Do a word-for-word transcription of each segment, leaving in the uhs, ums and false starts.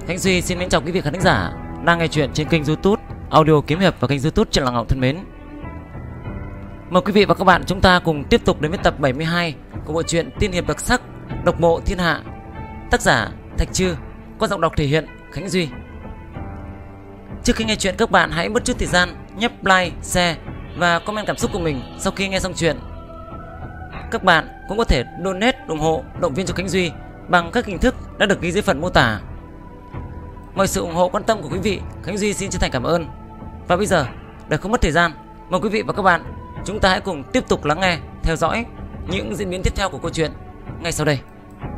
Khánh Duy xin mến chào quý vị khán giả đang nghe chuyện trên kênh YouTube Audio Kiếm Hiệp và kênh YouTube Trần Lăng Ngọc thân mến. Mời quý vị và các bạn chúng ta cùng tiếp tục đến với tập bảy mươi hai của bộ truyện tiên hiệp đặc sắc Độc Mộ Thiên Hạ. Tác giả Thạch Trư, qua giọng đọc thể hiện Khánh Duy. Trước khi nghe chuyện, các bạn hãy mất chút thời gian nhấp like, share và comment cảm xúc của mình sau khi nghe xong chuyện. Các bạn cũng có thể donate ủng hộ động viên cho Khánh Duy bằng các hình thức đã được ghi dưới phần mô tả. Mọi sự ủng hộ quan tâm của quý vị, Khánh Duy xin chân thành cảm ơn. Và bây giờ, để không mất thời gian, mời quý vị và các bạn chúng ta hãy cùng tiếp tục lắng nghe, theo dõi những diễn biến tiếp theo của câu chuyện ngay sau đây.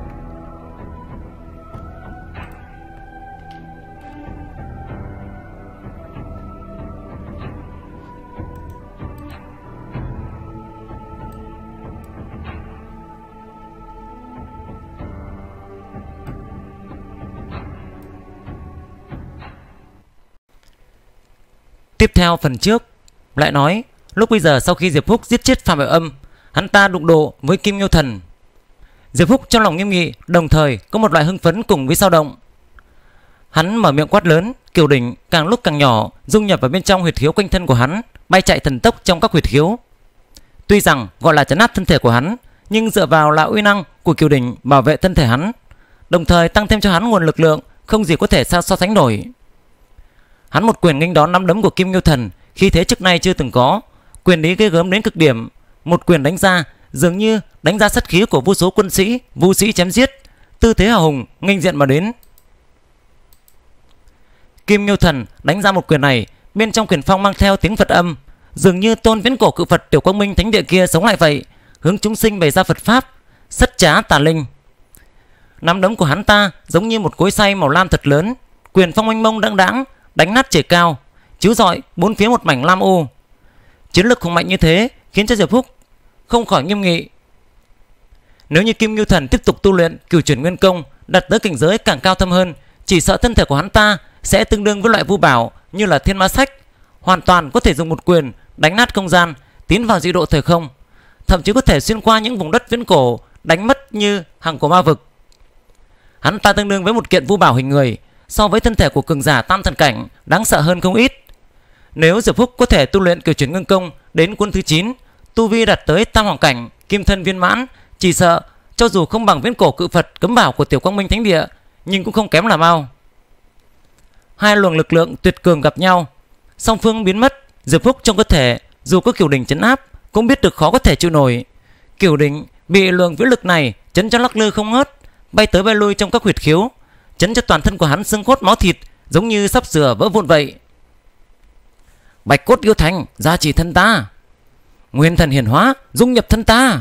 Tiếp theo phần trước lại nói, lúc bây giờ sau khi Diệp Phúc giết chết Phạm Bảo Âm, hắn ta đụng độ với Kim Nghiêu Thần. Diệp Phúc trong lòng nghiêm nghị, đồng thời có một loại hưng phấn cùng với dao động. Hắn mở miệng quát lớn, kiều đỉnh càng lúc càng nhỏ, dung nhập vào bên trong huyệt khiếu quanh thân của hắn, bay chạy thần tốc trong các huyệt khiếu. Tuy rằng gọi là trấn áp thân thể của hắn, nhưng dựa vào là uy năng của kiều đỉnh bảo vệ thân thể hắn, đồng thời tăng thêm cho hắn nguồn lực lượng không gì có thể sao so sánh nổi. Hắn một quyền nghênh đón nắm đấm của Kim Nghiêu Thần, khi thế trước nay chưa từng có, quyền lý ghê gớm đến cực điểm. Một quyền đánh ra dường như đánh ra sát khí của vô số quân sĩ, vũ sĩ chém giết, tư thế hào hùng nghênh diện mà đến. Kim Nghiêu Thần đánh ra một quyền này, bên trong quyền phong mang theo tiếng Phật âm, dường như tôn viễn cổ cự Phật Tiểu Quang Minh Thánh Địa kia sống lại vậy, hướng chúng sinh bày ra Phật pháp, sắt trá tà linh. Nắm đấm của hắn ta giống như một cối xay màu lam thật lớn, quyền phong mênh mông đãng đãng, đánh nát trời cao, chiếu rọi bốn phía một mảnh lam u. Chiến lực hùng mạnh như thế khiến cho Diệp Phúc không khỏi nghiêm nghị. Nếu như Kim Nghiêu Thần tiếp tục tu luyện Cửu Chuyển Nguyên Công, đạt tới cảnh giới càng cao thâm hơn, chỉ sợ thân thể của hắn ta sẽ tương đương với loại vu bảo như là Thiên Ma Sách, hoàn toàn có thể dùng một quyền đánh nát không gian, tiến vào dị độ thời không, thậm chí có thể xuyên qua những vùng đất viễn cổ, đánh mất như hàng cổ ma vực. Hắn ta tương đương với một kiện vu bảo hình người, so với thân thể của cường giả tam thần cảnh đáng sợ hơn không ít. Nếu Diệp Phúc có thể tu luyện Cửu Chuyển Ngưng Công đến quân thứ chín, tu vi đạt tới tam hoàng cảnh kim thân viên mãn, chỉ sợ cho dù không bằng viễn cổ cự Phật cấm bảo của Tiểu Quang Minh Thánh Địa, nhưng cũng không kém là bao. Hai luồng lực lượng tuyệt cường gặp nhau, song phương biến mất. Diệp Phúc trong cơ thể dù có Cửu Đỉnh chấn áp cũng biết được khó có thể chịu nổi. Cửu Đỉnh bị luồng viễn lực này chấn cho lắc lư không ngớt, bay tới bay lui trong các huyệt khiếu, chấn cho toàn thân của hắn xương cốt máu thịt giống như sắp sửa vỡ vụn vậy. Bạch cốt yêu thành gia trì thân ta, nguyên thần hiển hóa dung nhập thân ta.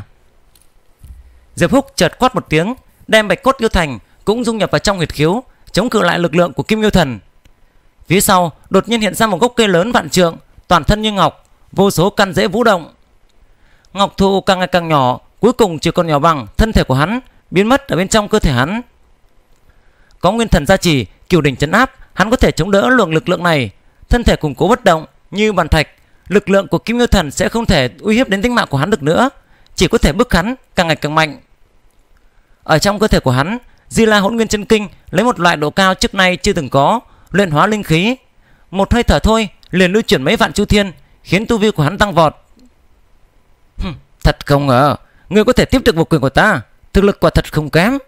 Diệp Phúc chợt quát một tiếng, đem bạch cốt yêu thành cũng dung nhập vào trong huyệt khiếu, chống cự lại lực lượng của Kim Nghiêu Thần. Phía sau đột nhiên hiện ra một gốc cây lớn vạn trượng, toàn thân như ngọc, vô số căn rễ vũ động. Ngọc thụ càng ngày càng nhỏ, cuối cùng chỉ còn nhỏ bằng thân thể của hắn, biến mất ở bên trong cơ thể hắn. Có nguyên thần gia trì, Cửu Đỉnh chấn áp, hắn có thể chống đỡ luồng lực lượng này, thân thể củng cố bất động như bàn thạch. Lực lượng của Kim Nghiêu Thần sẽ không thể uy hiếp đến tính mạng của hắn được nữa, chỉ có thể bức hắn càng ngày càng mạnh. Ở trong cơ thể của hắn, Di La Hỗn Nguyên Chân Kinh lấy một loại độ cao trước nay chưa từng có, luyện hóa linh khí, một hơi thở thôi liền lưu chuyển mấy vạn chu thiên, khiến tu vi của hắn tăng vọt. Hừm, thật không ngờ ngươi có thể tiếp được một quyền của ta, thực lực quả thật không kém.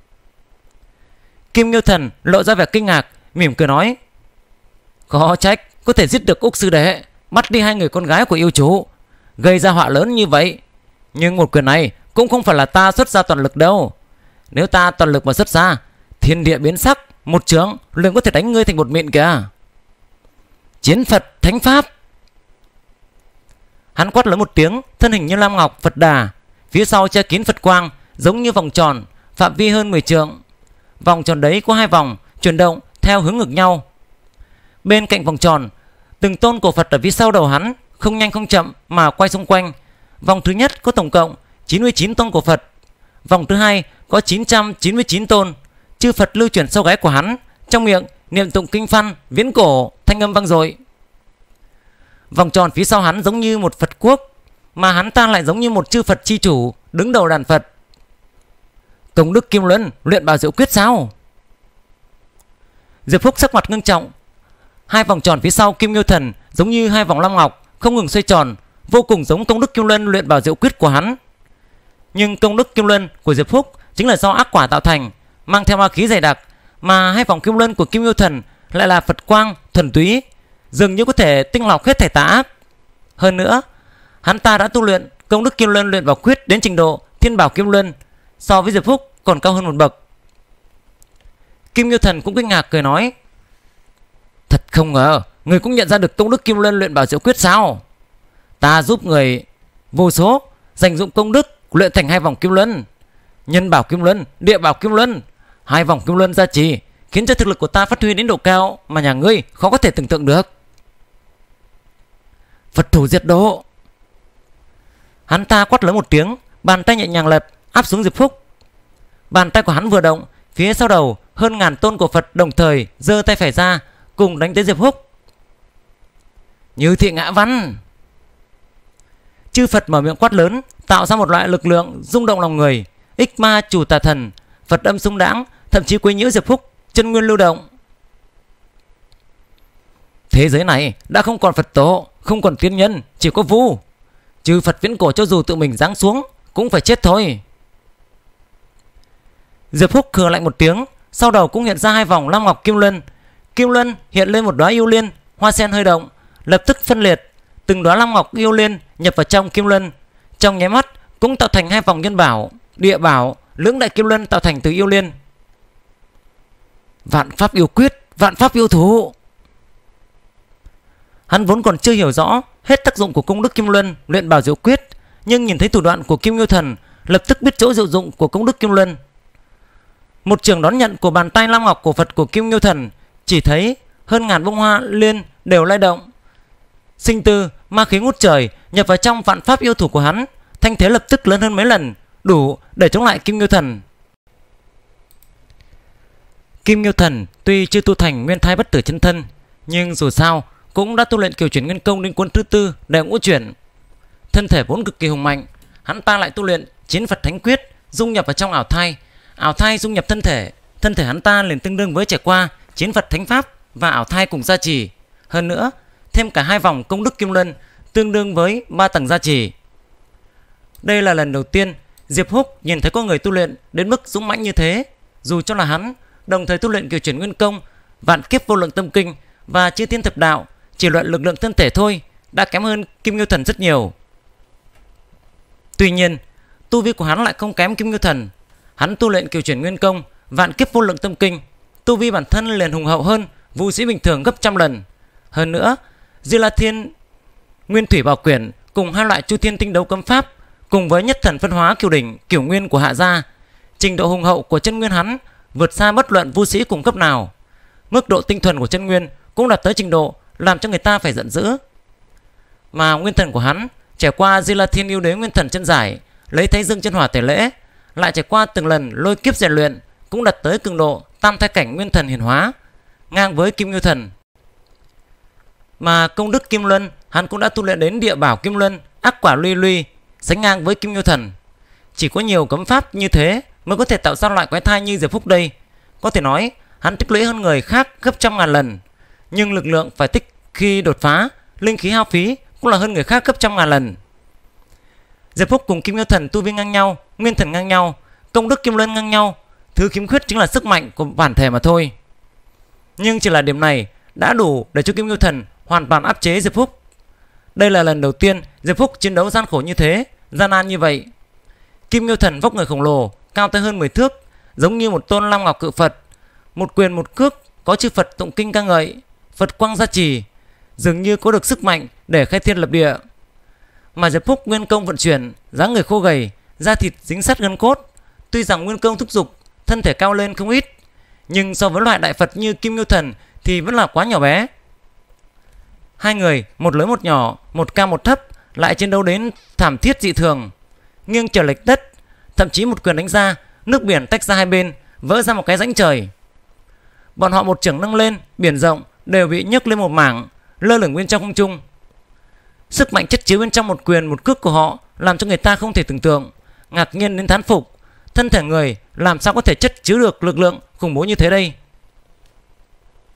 Kim Nghiêu Thần lộ ra vẻ kinh ngạc, mỉm cười nói: khó trách có thể giết được Úc sư đệ, bắt đi hai người con gái của yêu chủ, gây ra họa lớn như vậy. Nhưng một quyền này cũng không phải là ta xuất ra toàn lực đâu. Nếu ta toàn lực mà xuất ra, thiên địa biến sắc, một chưởng liền có thể đánh ngươi thành một mịn kìa. Chiến Phật Thánh Pháp. Hắn quát lớn một tiếng, thân hình như lam ngọc Phật Đà, phía sau che kín Phật quang, giống như vòng tròn, phạm vi hơn mười trượng. Vòng tròn đấy có hai vòng chuyển động theo hướng ngược nhau. Bên cạnh vòng tròn, từng tôn cổ Phật ở phía sau đầu hắn không nhanh không chậm mà quay xung quanh. Vòng thứ nhất có tổng cộng chín mươi chín tôn cổ Phật, vòng thứ hai có chín trăm chín mươi chín tôn. Chư Phật lưu chuyển sau gáy của hắn, trong miệng niệm tụng kinh văn viễn cổ, thanh âm vang dội. Vòng tròn phía sau hắn giống như một Phật quốc, mà hắn ta lại giống như một chư Phật chi chủ đứng đầu đàn Phật. Công đức Kim Luân luyện Bảo Diệu Quyết sao? Diệp Phúc sắc mặt ngưng trọng. Hai vòng tròn phía sau Kim Nghiêu Thần giống như hai vòng long ngọc không ngừng xoay tròn, vô cùng giống công đức Kim Luân luyện bảo diệu quyết của hắn. Nhưng công đức Kim Luân của Diệp Phúc chính là do ác quả tạo thành, mang theo ma khí dày đặc, mà hai vòng Kim Luân của Kim Nghiêu Thần lại là Phật quang thuần túy, dường như có thể tinh lọc hết thảy tà ác. Hơn nữa, hắn ta đã tu luyện công đức Kim Luân luyện bảo quyết đến trình độ Thiên Bảo Kim Luân, so với Diệp Phúc còn cao hơn một bậc. Kim Nghiêu Thần cũng kinh ngạc cười nói: Thật không ngờ người cũng nhận ra được công đức Kim Luân luyện bảo diệu quyết sao? Ta giúp người vô số dành dụng công đức luyện thành hai vòng Kim Luân, Nhân Bảo Kim Luân, Địa Bảo Kim Luân, hai vòng Kim Luân gia trì, khiến cho thực lực của ta phát huy đến độ cao mà nhà ngươi khó có thể tưởng tượng được. Phật thủ diệt độ. Hắn ta quát lớn một tiếng, bàn tay nhẹ nhàng lật áp xuống Diệp Phúc. Bàn tay của hắn vừa động, phía sau đầu hơn ngàn tôn cổ Phật đồng thời giơ tay phải ra cùng đánh tới Diệp Phúc. Như thị ngã văn. Chư Phật mở miệng quát lớn, tạo ra một loại lực lượng rung động lòng người. Ích ma chủ tà thần, Phật âm xung đãng, thậm chí quấy nhiễu Diệp Phúc, chân nguyên lưu động. Thế giới này đã không còn Phật tổ, không còn tiên nhân, chỉ có vu. Chư Phật viễn cổ cho dù tự mình giáng xuống cũng phải chết thôi. Diệp Phúc khờ lạnh một tiếng, sau đầu cũng hiện ra hai vòng Long Ngọc Kim Luân. Kim Luân hiện lên một đóa yêu liên, hoa sen hơi động, lập tức phân liệt, từng đóa Long Ngọc yêu liên nhập vào trong Kim Luân, trong nháy mắt cũng tạo thành hai vòng Nhân Bảo, Địa Bảo, lưỡng đại Kim Luân tạo thành từ yêu liên. Vạn pháp yêu quyết, vạn pháp yêu thủ. Hắn vốn còn chưa hiểu rõ hết tác dụng của công đức Kim Luân luyện bảo diệu quyết, nhưng nhìn thấy thủ đoạn của Kim Nghiêu Thần, lập tức biết chỗ diệu dụng của công đức Kim Luân. Một trường đón nhận của bàn tay Long Ngọc của Phật của Kim Nghiêu Thần, chỉ thấy hơn ngàn bông hoa liên đều lay động. Sinh tư, ma khí ngút trời nhập vào trong vạn pháp yêu thủ của hắn, thanh thế lập tức lớn hơn mấy lần, đủ để chống lại Kim Nghiêu Thần. Kim Nghiêu Thần tuy chưa tu thành nguyên thai bất tử chân thân, nhưng dù sao cũng đã tu luyện kiều chuyển nguyên công đến cuốn thứ tư để ngũ chuyển. Thân thể vốn cực kỳ hùng mạnh, hắn ta lại tu luyện chiến Phật Thánh Quyết dung nhập vào trong ảo thai, ảo thai dung nhập thân thể, thân thể hắn ta liền tương đương với trải qua chiến Phật Thánh Pháp và ảo thai cùng gia trì. Hơn nữa, thêm cả hai vòng công đức Kim Luân tương đương với ba tầng gia trì. Đây là lần đầu tiên Diệp Húc nhìn thấy có người tu luyện đến mức dũng mãnh như thế. Dù cho là hắn đồng thời tu luyện kiều chuyển nguyên công, vạn kiếp vô lượng tâm kinh và chư thiên thập đạo, chỉ luận lực lượng thân thể thôi đã kém hơn Kim Nghiêu Thần rất nhiều. Tuy nhiên, tu vi của hắn lại không kém Kim Nghiêu Thần. Hắn tu luyện kiều chuyển nguyên công, vạn kiếp vô lượng tâm kinh, tu vi bản thân liền hùng hậu hơn vũ sĩ bình thường gấp trăm lần. Hơn nữa, Di La Thiên Nguyên Thủy Bảo Quyển cùng hai loại chu thiên tinh đấu cấm pháp, cùng với nhất thần phân hóa kiều đỉnh kiều nguyên của Hạ gia, trình độ hùng hậu của chân nguyên hắn vượt xa bất luận vũ sĩ cùng cấp nào. Mức độ tinh thuần của chân nguyên cũng đạt tới trình độ làm cho người ta phải giận dữ. Mà nguyên thần của hắn trải qua Di La Thiên yêu đế nguyên thần chân giải, lấy Thái Dương chân hỏa tẩy lễ, lại trải qua từng lần lôi kiếp rèn luyện, cũng đạt tới cường độ tam thai cảnh nguyên thần hiển hóa, ngang với Kim Nghiêu Thần. Mà công đức Kim Luân hắn cũng đã tu luyện đến Địa Bảo Kim Luân, ác quả luy luy, sánh ngang với Kim Nghiêu Thần. Chỉ có nhiều cấm pháp như thế mới có thể tạo ra loại quái thai như Diệp Phúc đây. Có thể nói hắn tích lũy hơn người khác gấp trăm ngàn lần, nhưng lực lượng phải tích khi đột phá, linh khí hao phí cũng là hơn người khác gấp trăm ngàn lần. Diệp Phúc cùng Kim Nghiêu Thần tu vi ngang nhau, nguyên thần ngang nhau, công đức Kim Luân ngang nhau, thứ khiếm khuyết chính là sức mạnh của bản thể mà thôi. Nhưng chỉ là điểm này đã đủ để cho Kim Nghiêu Thần hoàn toàn áp chế Diệp Phúc. Đây là lần đầu tiên Diệp Phúc chiến đấu gian khổ như thế, gian nan như vậy. Kim Nghiêu Thần vóc người khổng lồ, cao tới hơn mười thước, giống như một tôn Long Ngọc cự Phật, một quyền một cước có chư Phật tụng kinh ca ngợi, Phật quang gia trì, dường như có được sức mạnh để khai thiên lập địa. Mà Diệp Phúc nguyên công vận chuyển, dáng người khô gầy, da thịt dính sát gân cốt. Tuy rằng nguyên công thúc giục, thân thể cao lên không ít, nhưng so với loại đại Phật như Kim Nghiêu Thần thì vẫn là quá nhỏ bé. Hai người một lớn một nhỏ, một cao một thấp, lại chiến đấu đến thảm thiết dị thường, nghiêng trời lệch đất, thậm chí một quyền đánh ra, nước biển tách ra hai bên, vỡ ra một cái rãnh trời. Bọn họ một chưởng nâng lên, biển rộng đều bị nhấc lên một mảng, lơ lửng bên trong không trung. Sức mạnh chất chứa bên trong một quyền một cước của họ làm cho người ta không thể tưởng tượng, ngạc nhiên đến thán phục. Thân thể người làm sao có thể chất chứa được lực lượng khủng bố như thế đây?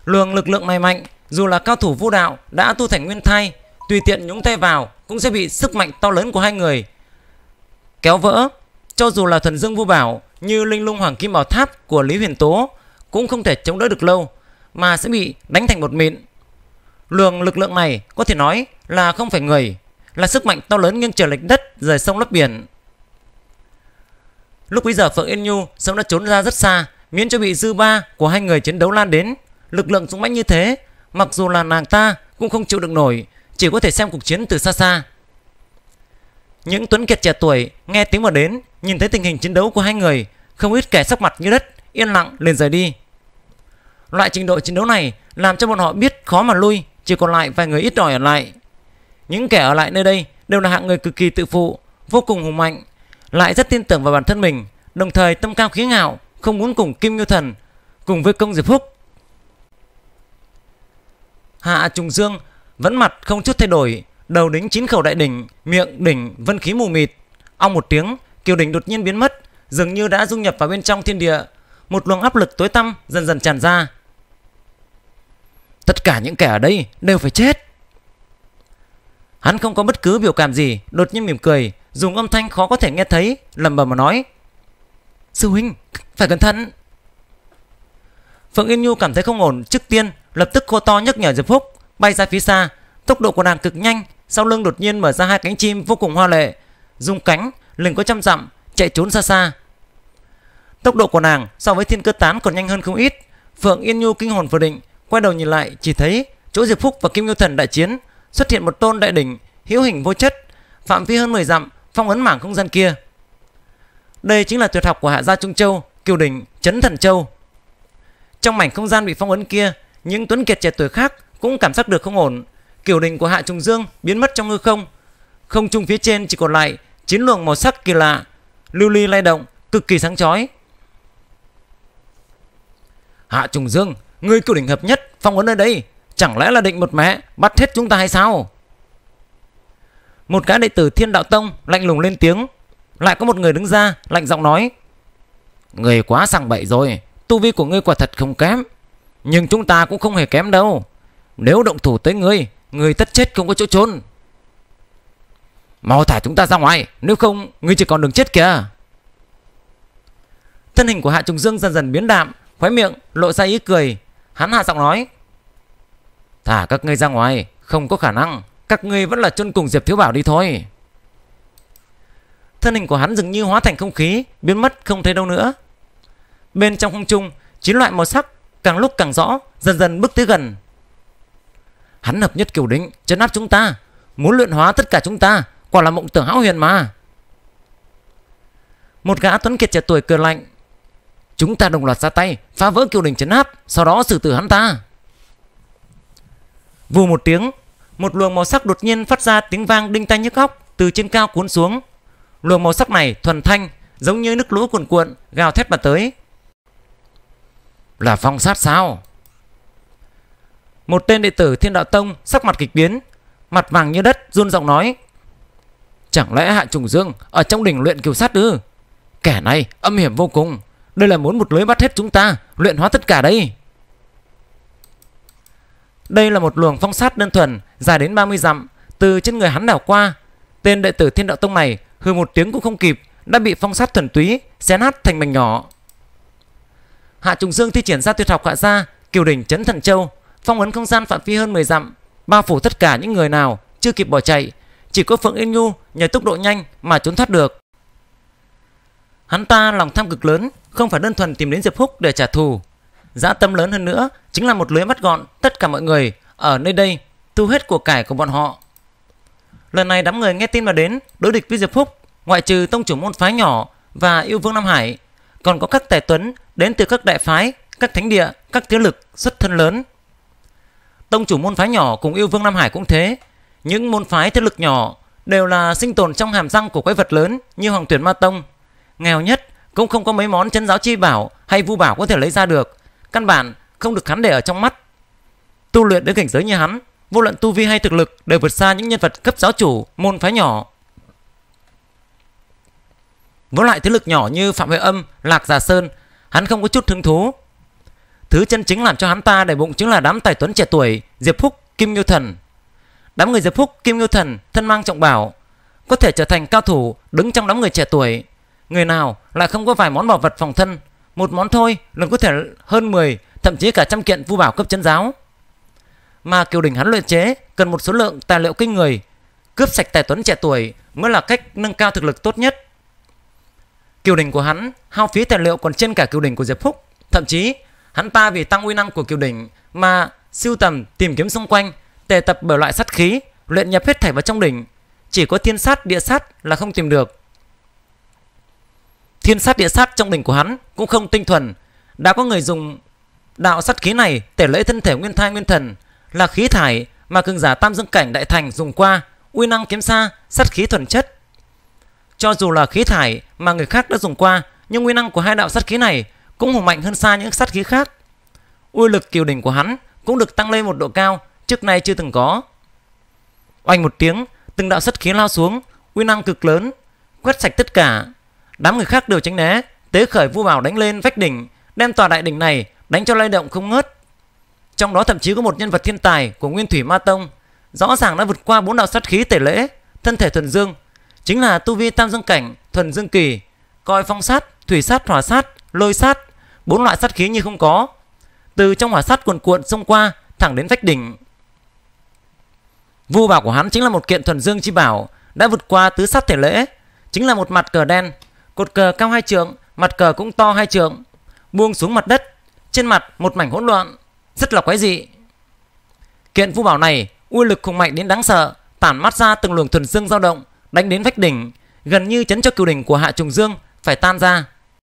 Luồng lực lượng này mạnh, dù là cao thủ vũ đạo đã tu thành nguyên thai, tùy tiện nhúng tay vào cũng sẽ bị sức mạnh to lớn của hai người kéo vỡ. Cho dù là Thuần Dương Vô Bảo như Linh Lung Hoàng Kim Bảo Tháp của Lý Huyền Tố cũng không thể chống đỡ được lâu, mà sẽ bị đánh thành một mịn. Luồng lực lượng này có thể nói là không phải người, là sức mạnh to lớn nghiêng trời lệch đất, rời sông lấp biển. Lúc bấy giờ Phượng Yên Nhu sớm đã trốn ra rất xa, miễn cho bị dư ba của hai người chiến đấu lan đến. Lực lượng dũng mãnh như thế, mặc dù là nàng ta cũng không chịu được nổi, chỉ có thể xem cuộc chiến từ xa xa. Những tuấn kiệt trẻ tuổi nghe tiếng mà đến, nhìn thấy tình hình chiến đấu của hai người, không ít kẻ sắc mặt như đất, yên lặng liền rời đi. Loại trình độ chiến đấu này làm cho bọn họ biết khó mà lui, chỉ còn lại vài người ít ỏi ở lại. Những kẻ ở lại nơi đây đều là hạng người cực kỳ tự phụ, vô cùng hùng mạnh, lại rất tin tưởng vào bản thân mình, đồng thời tâm cao khí ngạo, không muốn cùng Kim Ngưu Thần cùng với Công Diệp Phúc. Hạ Trùng Dương vẫn mặt không chút thay đổi, đầu đính chín khẩu đại đỉnh, miệng đỉnh vân khí mù mịt. Ong một tiếng, kiều đỉnh đột nhiên biến mất, dường như đã dung nhập vào bên trong thiên địa. Một luồng áp lực tối tăm dần dần tràn ra. Tất cả những kẻ ở đây đều phải chết. Hắn không có bất cứ biểu cảm gì, đột nhiên mỉm cười, dùng âm thanh khó có thể nghe thấy, lẩm bẩm mà nói: Sư huynh, phải cẩn thận. Phượng Yên Nhu cảm thấy không ổn, trước tiên lập tức hô to nhắc nhở Diệp Phúc, bay ra phía xa. Tốc độ của nàng cực nhanh, sau lưng đột nhiên mở ra hai cánh chim vô cùng hoa lệ, dùng cánh lừng có trăm dặm chạy trốn xa xa. Tốc độ của nàng so với Thiên Cơ Tán còn nhanh hơn không ít. Phượng Yên Nhu kinh hồn vừa định, quay đầu nhìn lại, chỉ thấy chỗ Diệp Phúc và Kim Ngưu Thần đại chiến, xuất hiện một tôn đại đỉnh hữu hình vô chất, phạm vi hơn mười dặm, phong ấn mảng không gian kia. Đây chính là tuyệt học của Hạ gia Trung Châu, Kiều đỉnh Chấn Thần Châu. Trong mảnh không gian bị phong ấn kia, những tuấn kiệt trẻ tuổi khác cũng cảm giác được không ổn. Kiều đỉnh của Hạ Trùng Dương biến mất trong hư không, không trung phía trên chỉ còn lại chín luồng màu sắc kỳ lạ, lưu ly lay động, cực kỳ sáng chói. Hạ Trùng Dương, ngươi Kiều đỉnh hợp nhất phong ấn ở đây, chẳng lẽ là định một mẹ bắt hết chúng ta hay sao? Một gã đệ tử Thiên Đạo Tông lạnh lùng lên tiếng. Lại có một người đứng ra lạnh giọng nói: Người quá sằng bậy rồi, tu vi của ngươi quả thật không kém, nhưng chúng ta cũng không hề kém đâu. Nếu động thủ tới ngươi, ngươi tất chết không có chỗ trốn. Mau thả chúng ta ra ngoài, nếu không ngươi chỉ còn đường chết kìa. Thân hình của Hạ Trùng Dương dần dần biến đạm, khóe miệng lộ ra ý cười. Hắn hạ giọng nói: Thả các ngươi ra ngoài không có khả năng, các ngươi vẫn là chôn cùng Diệp Thiếu Bảo đi thôi. Thân hình của hắn dường như hóa thành không khí, biến mất không thấy đâu nữa. Bên trong không trung, chín loại màu sắc càng lúc càng rõ, dần dần bước tới gần. Hắn hợp nhất Kiều đỉnh trấn áp chúng ta, muốn luyện hóa tất cả chúng ta, quả là mộng tưởng hão huyền mà. Một gã tuấn kiệt trẻ tuổi cười lạnh: Chúng ta đồng loạt ra tay phá vỡ Kiều đỉnh trấn áp, sau đó xử tử hắn ta. Vù một tiếng, một luồng màu sắc đột nhiên phát ra tiếng vang đinh tai nhức óc, từ trên cao cuốn xuống. Luồng màu sắc này thuần thanh, giống như nước lũ cuồn cuộn gào thét mà tới. Là phong sát sao? Một tên đệ tử Thiên Đạo Tông sắc mặt kịch biến, mặt vàng như đất, run giọng nói: Chẳng lẽ Hạ Trùng Dương ở trong đỉnh luyện kiều sát ư? Kẻ này âm hiểm vô cùng, đây là muốn một lưới bắt hết chúng ta, luyện hóa tất cả đây. Đây là một luồng phong sát đơn thuần, dài đến ba mươi dặm, từ trên người hắn đảo qua. Tên đệ tử Thiên Đạo Tông này hừ một tiếng cũng không kịp, đã bị phong sát thuần túy xé nát thành mảnh nhỏ. Hạ Trùng Dương thi triển ra tuyệt học Hạ gia Kiều đỉnh Chấn Thần Châu, phong ấn không gian phạm vi hơn mười dặm, bao phủ tất cả những người nào chưa kịp bỏ chạy. Chỉ có Phượng Yên Nhu nhờ tốc độ nhanh mà trốn thoát được. Hắn ta lòng tham cực lớn, không phải đơn thuần tìm đến Diệp Phúc để trả thù, dã tâm lớn hơn nữa chính là một lưới bắt gọn tất cả mọi người ở nơi đây, thu hết của cải của bọn họ. Lần này đám người nghe tin mà đến đối địch với Diệp Phúc, ngoại trừ tông chủ môn phái nhỏ và yêu vương Nam Hải, còn có các tài tuấn đến từ các đại phái, các thánh địa, các thế lực xuất thân lớn. Tông chủ môn phái nhỏ cùng yêu vương Nam Hải cũng thế. Những môn phái thế lực nhỏ đều là sinh tồn trong hàm răng của quái vật lớn như Hoàng Tuyển Ma Tông. Nghèo nhất cũng không có mấy món chân giáo chi bảo hay vu bảo có thể lấy ra được, căn bản không được hắn để ở trong mắt. Tu luyện đến cảnh giới như hắn, vô luận tu vi hay thực lực đều vượt xa những nhân vật cấp giáo chủ môn phái nhỏ. Với lại thế lực nhỏ như Phạm Huệ Âm, Lạc Giả Sơn, hắn không có chút hứng thú. Thứ chân chính làm cho hắn ta đầy bụng chính là đám tài tuấn trẻ tuổi Diệp Phúc, Kim Nghiêu Thần. Đám người Diệp Phúc, Kim Nghiêu Thần thân mang trọng bảo, có thể trở thành cao thủ đứng trong đám người trẻ tuổi. Người nào lại không có vài món bảo vật phòng thân, một món thôi lần có thể hơn mười, thậm chí cả trăm kiện vu bảo cấp chân giáo. Mà Kiều Đình hắn luyện chế cần một số lượng tài liệu kinh người, cướp sạch tài tuấn trẻ tuổi mới là cách nâng cao thực lực tốt nhất. Kiều Đình của hắn hao phí tài liệu còn trên cả Kiều Đình của Diệp Phúc. Thậm chí hắn ta vì tăng uy năng của Kiều Đình mà sưu tầm tìm kiếm xung quanh, tề tập bởi loại sát khí, luyện nhập hết thảy vào trong đỉnh. Chỉ có thiên sát địa sát là không tìm được. Thiên sát địa sát trong đỉnh của hắn cũng không tinh thuần. Đã có người dùng đạo sát khí này tẩy lễ thân thể nguyên thai nguyên thần, là khí thải mà cường giả tam dương cảnh đại thành dùng qua, uy năng kém xa sát khí thuần chất. Cho dù là khí thải mà người khác đã dùng qua, nhưng uy năng của hai đạo sát khí này cũng hùng mạnh hơn xa những sát khí khác. Uy lực Kiều Đỉnh của hắn cũng được tăng lên một độ cao trước nay chưa từng có. Oanh một tiếng, từng đạo sát khí lao xuống, uy năng cực lớn, quét sạch tất cả. Đám người khác đều tránh né, tế khởi vu bảo đánh lên vách đỉnh, đem tòa đại đỉnh này đánh cho lay động không ngớt. Trong đó thậm chí có một nhân vật thiên tài của Nguyên Thủy Ma Tông, rõ ràng đã vượt qua bốn đạo sát khí tẩy lễ, thân thể thuần dương, chính là tu vi tam dương cảnh thuần dương kỳ, coi phong sát, thủy sát, hỏa sát, lôi sát, bốn loại sát khí như không có. Từ trong hỏa sát cuồn cuộn xông qua thẳng đến vách đỉnh. Vu bảo của hắn chính là một kiện thuần dương chi bảo, đã vượt qua tứ sát thể lễ, chính là một mặt cờ đen, cột cờ cao hai trượng, mặt cờ cũng to hai trượng, buông xuống mặt đất, trên mặt một mảnh hỗn loạn, rất là quái dị. Kiện vu bảo này uy lực hùng mạnh đến đáng sợ, tản mát ra từng luồng thuần dương dao động, đánh đến vách đỉnh, gần như chấn cho cửu đỉnh của Hạ Trùng Dương phải tan ra.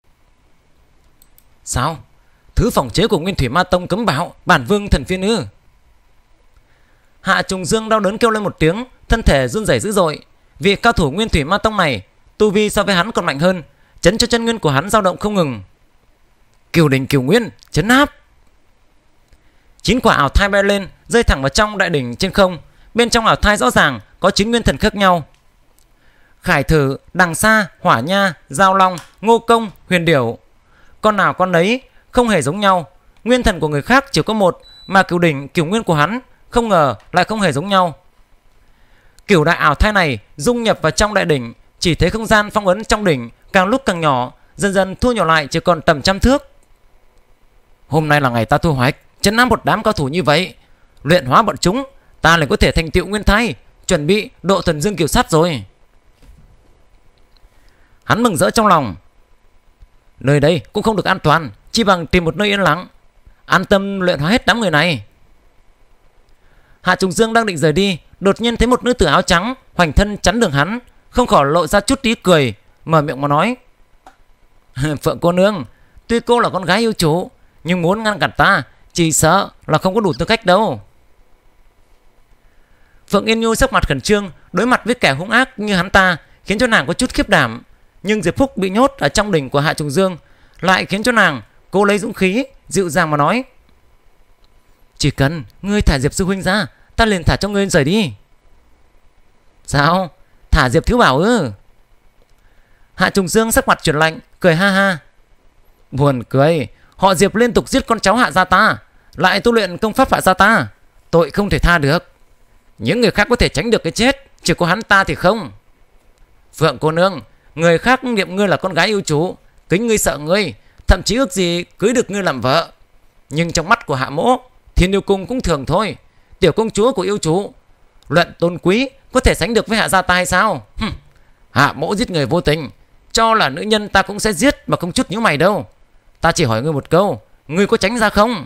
Sao? Thứ phòng chế của Nguyên Thủy Ma Tông cấm bảo, bản vương thần phiên ư? Hạ Trùng Dương đau đớn kêu lên một tiếng, thân thể run rẩy dữ dội. Vì cao thủ Nguyên Thủy Ma Tông này, tu vi so với hắn còn mạnh hơn, chấn cho chân nguyên của hắn dao động không ngừng. Cửu đỉnh Cửu Nguyên chấn áp. Chín quả ảo thai bay lên, rơi thẳng vào trong đại đỉnh trên không. Bên trong ảo thai rõ ràng có chín nguyên thần khác nhau: Khải Thử, Đằng Sa, Hỏa Nha, Giao Long, Ngô Công, Huyền Điểu. Con nào con đấy không hề giống nhau. Nguyên thần của người khác chỉ có một, mà cửu đỉnh Cửu Nguyên của hắn không ngờ lại không hề giống nhau. Cửu đại ảo thai này dung nhập vào trong đại đỉnh, chỉ thấy không gian phong ấn trong đỉnh càng lúc càng nhỏ, dần dần thu nhỏ lại chỉ còn tầm trăm thước. Hôm nay là ngày ta thu hoạch trấn áp một đám cao thủ như vậy, luyện hóa bọn chúng, ta lại có thể thành tựu nguyên thai, chuẩn bị độ thuần dương kiều sát rồi. Hắn mừng rỡ trong lòng. Nơi đây cũng không được an toàn, chỉ bằng tìm một nơi yên lặng, an tâm luyện hóa hết đám người này. Hạ Trùng Dương đang định rời đi, đột nhiên thấy một nữ tử áo trắng hoành thân chắn đường hắn, không khỏi lộ ra chút tí cười, mở miệng mà nói: Phượng cô nương, tuy cô là con gái yêu chủ, nhưng muốn ngăn cản ta chỉ sợ là không có đủ tư cách đâu. Phượng Yên Nhu sắc mặt khẩn trương, đối mặt với kẻ hung ác như hắn ta khiến cho nàng có chút khiếp đảm. Nhưng Diệp Phúc bị nhốt ở trong đỉnh của Hạ Trùng Dương lại khiến cho nàng cô lấy dũng khí dịu dàng mà nói: Chỉ cần ngươi thả Diệp sư huynh ra, ta liền thả cho ngươi rời đi. Sao? Thả Diệp thiếu bảo ư? Hạ Trùng Dương sắc mặt chuyển lạnh, cười ha ha. Buồn cười, họ Diệp liên tục giết con cháu Hạ gia ta, lại tu luyện công pháp Hạ gia ta, tội không thể tha được. Những người khác có thể tránh được cái chết, chỉ có hắn ta thì không. Phượng cô nương, người khác niệm ngươi là con gái yêu chủ, kính ngươi sợ ngươi, thậm chí ước gì cưới được ngươi làm vợ. Nhưng trong mắt của Hạ mỗ, Thiên Yêu Cung cũng thường thôi. Tiểu công chúa của yêu chủ, luận tôn quý, có thể sánh được với Hạ gia ta hay sao? Hừm. Hạ mỗ giết người vô tình, cho là nữ nhân ta cũng sẽ giết mà không chút nhíu mày đâu. Ta chỉ hỏi ngươi một câu, ngươi có tránh ra không?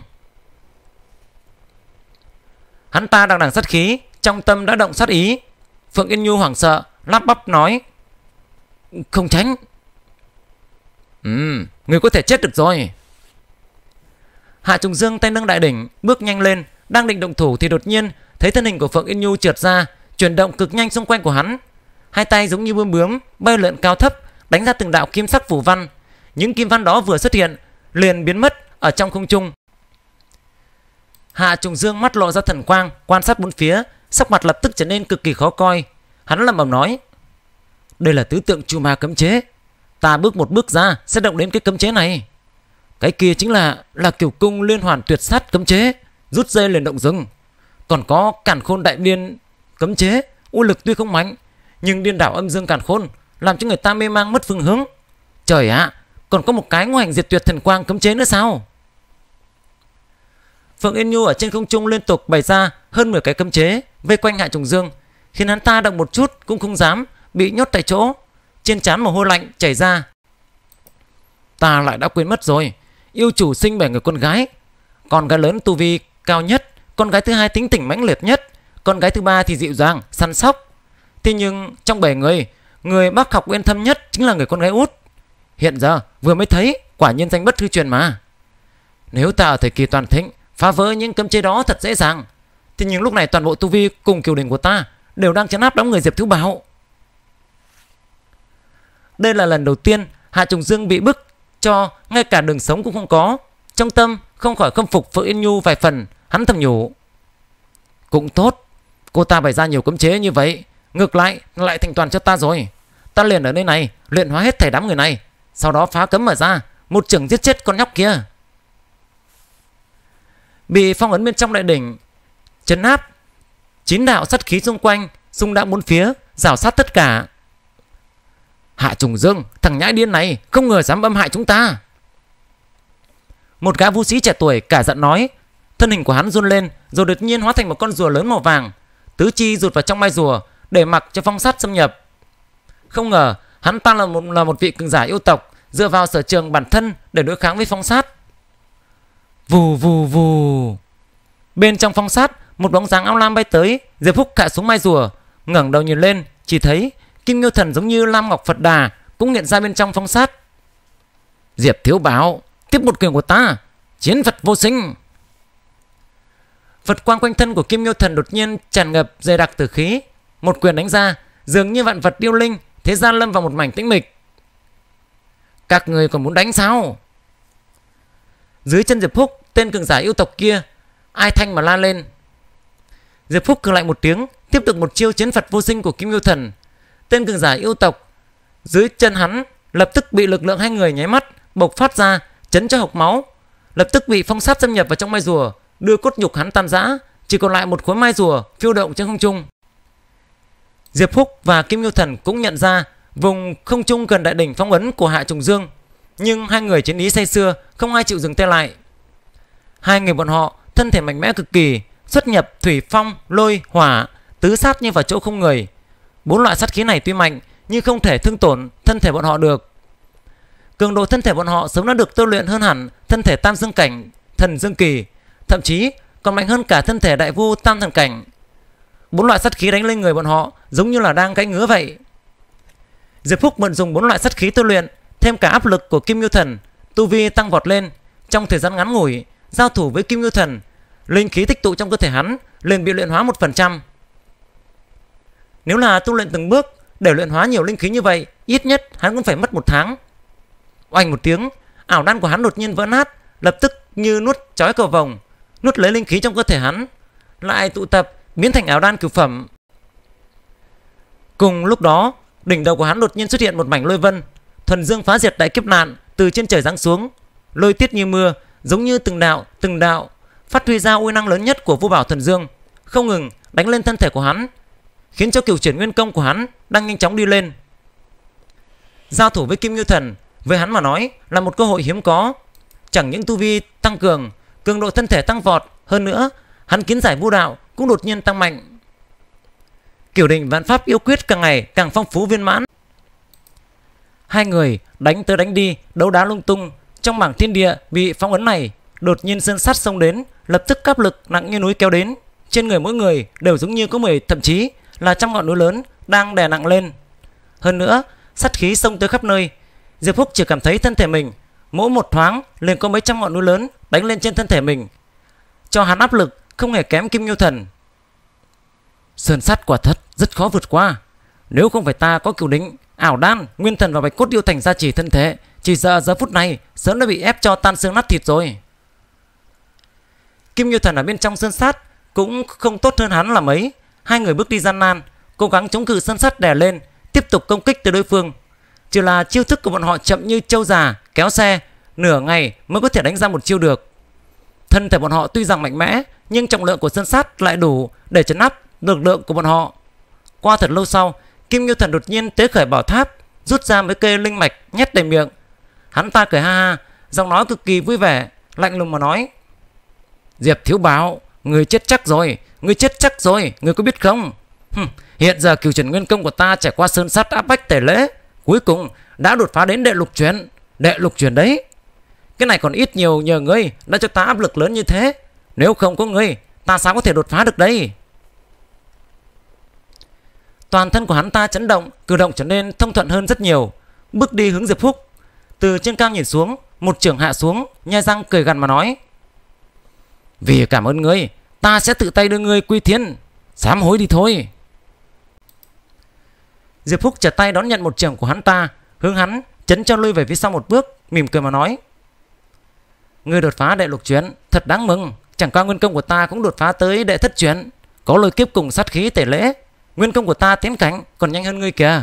Hắn ta đang đằng sát khí, trong tâm đã động sát ý. Phượng Yên Nhu hoảng sợ, lắp bắp nói: Không tránh. Ừ, ngươi có thể chết được rồi. Hạ Trùng Dương tay nâng đại đỉnh, bước nhanh lên, đang định động thủ thì đột nhiên thấy thân hình của Phượng Yên Nhu trượt ra, chuyển động cực nhanh xung quanh của hắn. Hai tay giống như bướm bướm bay lượn cao thấp, đánh ra từng đạo kim sắc phù văn. Những kim văn đó vừa xuất hiện liền biến mất ở trong không trung. Hạ Trùng Dương mắt lộ ra thần quang, quan sát bốn phía, sắc mặt lập tức trở nên cực kỳ khó coi. Hắn lẩm bẩm nói: Đây là tứ tượng chu ma cấm chế, ta bước một bước ra sẽ động đến cái cấm chế này. Cái kia chính là là kiểu cung liên hoàn tuyệt sát cấm chế, rút dây liền động rừng. Còn có càn khôn đại điên cấm chế, uy lực tuy không mạnh, nhưng điên đảo âm dương càn khôn làm cho người ta mê mang mất phương hướng. Trời ạ, à, còn có một cái ngũ hành diệt tuyệt thần quang cấm chế nữa sao? Phượng Yên Nhu ở trên không trung liên tục bày ra hơn mười cái cấm chế vây quanh Hạ Trùng Dương, khiến hắn ta động một chút cũng không dám, bị nhốt tại chỗ, trên trán mồ hôi lạnh chảy ra. Ta lại đã quên mất rồi, yêu chủ sinh bảy người con gái, con gái lớn tu vi cao nhất, con gái thứ hai tính tình mãnh liệt nhất, con gái thứ ba thì dịu dàng săn sóc. Thế nhưng trong bảy người, người bác học uyên thâm nhất chính là người con gái út. Hiện giờ vừa mới thấy, quả nhiên danh bất hư truyền mà. Nếu ta ở thời kỳ toàn thịnh phá vỡ những cấm chế đó thật dễ dàng, thế nhưng lúc này toàn bộ tu vi cùng kiều đình của ta đều đang trấn áp đám người Diệp Thiếu Bảo. Đây là lần đầu tiên Hạ Trùng Dương bị bức cho ngay cả đường sống cũng không có. Trong tâm không khỏi khâm phục Phượng Yên Nhu vài phần, hắn thầm nhủ: cũng tốt, cô ta bày ra nhiều cấm chế như vậy, ngược lại lại thành toàn cho ta rồi. Ta liền ở nơi này luyện hóa hết thảy đám người này, sau đó phá cấm mà ra, một chưởng giết chết con nhóc kia. Bị phong ấn bên trong đại đỉnh trấn áp, chín đạo sát khí xung quanh xung đạo bốn phía, rào sát tất cả. Hạ Trùng Dương, thằng nhãi điên này không ngờ dám âm hại chúng ta. Một gã vũ sĩ trẻ tuổi cả giận nói. Thân hình của hắn run lên, rồi đột nhiên hóa thành một con rùa lớn màu vàng, tứ chi rụt vào trong mai rùa để mặc cho phong sát xâm nhập. Không ngờ hắn ta là một, là một vị cường giả yêu tộc, dựa vào sở trường bản thân để đối kháng với phong sát. Vù vù vù. Bên trong phong sát, một bóng dáng áo lam bay tới. Diệp Phúc hạ xuống mai rùa, ngẩng đầu nhìn lên, chỉ thấy Kim Nghiêu Thần giống như Lam Ngọc Phật Đà cũng hiện ra bên trong phong sát. Diệp Thiếu Bảo, tiếp một quyền của ta, chiến Phật vô sinh. Phật quang quanh thân của Kim Nghiêu Thần đột nhiên tràn ngập dày đặc tử khí, một quyền đánh ra, dường như vạn vật điêu linh, thế gian lâm vào một mảnh tĩnh mịch. Các người còn muốn đánh sao? Dưới chân Diệp Phúc, tên cường giả yêu tộc kia ai thanh mà la lên. Diệp Phúc cười lại một tiếng, tiếp tục một chiêu chiến Phật vô sinh của Kim Nghiêu Thần. Tên cường giả yêu tộc dưới chân hắn lập tức bị lực lượng hai người nháy mắt bộc phát ra, chấn cho hộc máu, lập tức bị phong sát xâm nhập vào trong mai rùa, đưa cốt nhục hắn tan rã, chỉ còn lại một khối mai rùa phiêu động trên không trung. Diệp Phúc và Kim Nghiêu Thần cũng nhận ra vùng không trung gần đại đỉnh phong ấn của Hạ Trùng Dương, nhưng hai người chiến ý say sưa, không ai chịu dừng tay lại. Hai người bọn họ thân thể mạnh mẽ cực kỳ, xuất nhập thủy, phong, lôi, hỏa, tứ sát như vào chỗ không người. Bốn loại sát khí này tuy mạnh nhưng không thể thương tổn thân thể bọn họ được. Cường độ thân thể bọn họ sớm đã được tôi luyện hơn hẳn thân thể tam dương cảnh, thần dương kỳ, thậm chí còn mạnh hơn cả thân thể đại vu tam thần cảnh. Bốn loại sát khí đánh lên người bọn họ giống như là đang gãy ngứa vậy. Diệp Phúc mượn dùng bốn loại sát khí tôi luyện, thêm cả áp lực của Kim Nghiêu Thần, tu vi tăng vọt lên. Trong thời gian ngắn ngủi giao thủ với Kim Nghiêu Thần, linh khí tích tụ trong cơ thể hắn liền bị luyện hóa một phần trăm. Nếu là tu luyện từng bước để luyện hóa nhiều linh khí như vậy, ít nhất hắn cũng phải mất một tháng. Oanh một tiếng, ảo đan của hắn đột nhiên vỡ nát, lập tức như nuốt chói cầu vồng, nuốt lấy linh khí trong cơ thể hắn, lại tụ tập biến thành ảo đan cửu phẩm. Cùng lúc đó, đỉnh đầu của hắn đột nhiên xuất hiện một mảnh lôi vân, thuần dương phá diệt đại kiếp nạn từ trên trời giáng xuống, lôi tiết như mưa, giống như từng đạo từng đạo phát huy ra uy năng lớn nhất của Vô Bảo Thuần Dương, không ngừng đánh lên thân thể của hắn, khiến cho cửu chuyển nguyên công của hắn đang nhanh chóng đi lên. Giao thủ với Kim Nghiêu Thần với hắn mà nói là một cơ hội hiếm có, chẳng những tu vi tăng cường, cường độ thân thể tăng vọt, hơn nữa hắn kiến giải vũ đạo cũng đột nhiên tăng mạnh. Cửu Đình Vạn Pháp yêu quyết càng ngày càng phong phú viên mãn. Hai người đánh tới đánh đi, đấu đá lung tung. Trong mảng thiên địa bị phong ấn này, đột nhiên sơn sát xông đến, lập tức áp lực nặng như núi kéo đến. Trên người mỗi người đều giống như có mười, thậm chí là trăm ngọn núi lớn đang đè nặng lên. Hơn nữa, sát khí xông tới khắp nơi. Diệp Phúc chỉ cảm thấy thân thể mình mỗi một thoáng liền có mấy trăm ngọn núi lớn đánh lên trên thân thể mình, cho hắn áp lực không hề kém Kim Nghiêu Thần. Sơn sát quả thật rất khó vượt qua. Nếu không phải ta có cửu đỉnh, ảo đan, nguyên thần và bạch cốt điêu thành gia trì thân thể, chỉ sợ giờ phút này sớm đã bị ép cho tan xương nát thịt rồi. Kim Nghiêu Thần ở bên trong sơn sát cũng không tốt hơn hắn là mấy. Hai người bước đi gian nan, cố gắng chống cự sơn sát đè lên, tiếp tục công kích từ đối phương. Chỉ là chiêu thức của bọn họ chậm như trâu già kéo xe, nửa ngày mới có thể đánh ra một chiêu được. Thân thể bọn họ tuy rằng mạnh mẽ, nhưng trọng lượng của sơn sát lại đủ để trấn áp lực lượng của bọn họ. Qua thật lâu sau, Kim Nghiêu Thần đột nhiên tế khởi bảo tháp, rút ra mấy cây linh mạch nhét đầy miệng. Hắn ta cười ha ha, giọng nói cực kỳ vui vẻ, lạnh lùng mà nói: Diệp thiếu bảo, người chết chắc rồi, người chết chắc rồi, người có biết không? Hừm, hiện giờ cửu chuyển nguyên công của ta trải qua sơn sát áp bách tẩy lễ, cuối cùng đã đột phá đến đệ lục chuyển. Đệ lục chuyển đấy. Cái này còn ít nhiều nhờ ngươi đã cho ta áp lực lớn như thế. Nếu không có ngươi, ta sao có thể đột phá được đây? Toàn thân của hắn ta chấn động, cử động trở nên thông thuận hơn rất nhiều. Bước đi hướng Diệp Phúc, từ trên cao nhìn xuống, một chưởng hạ xuống, nhai răng cười gằn mà nói: Vì cảm ơn ngươi, ta sẽ tự tay đưa ngươi quy thiên. Sám hối đi thôi. Diệp Phúc chặt tay đón nhận một chưởng của hắn ta, hướng hắn chấn cho lui về phía sau một bước, mỉm cười mà nói: Ngươi đột phá đệ lục chuyển, thật đáng mừng. Chẳng qua nguyên công của ta cũng đột phá tới đệ thất chuyển, có lôi kiếp cùng sát khí tẩy lễ. Nguyên công của ta tiến cảnh còn nhanh hơn ngươi kìa.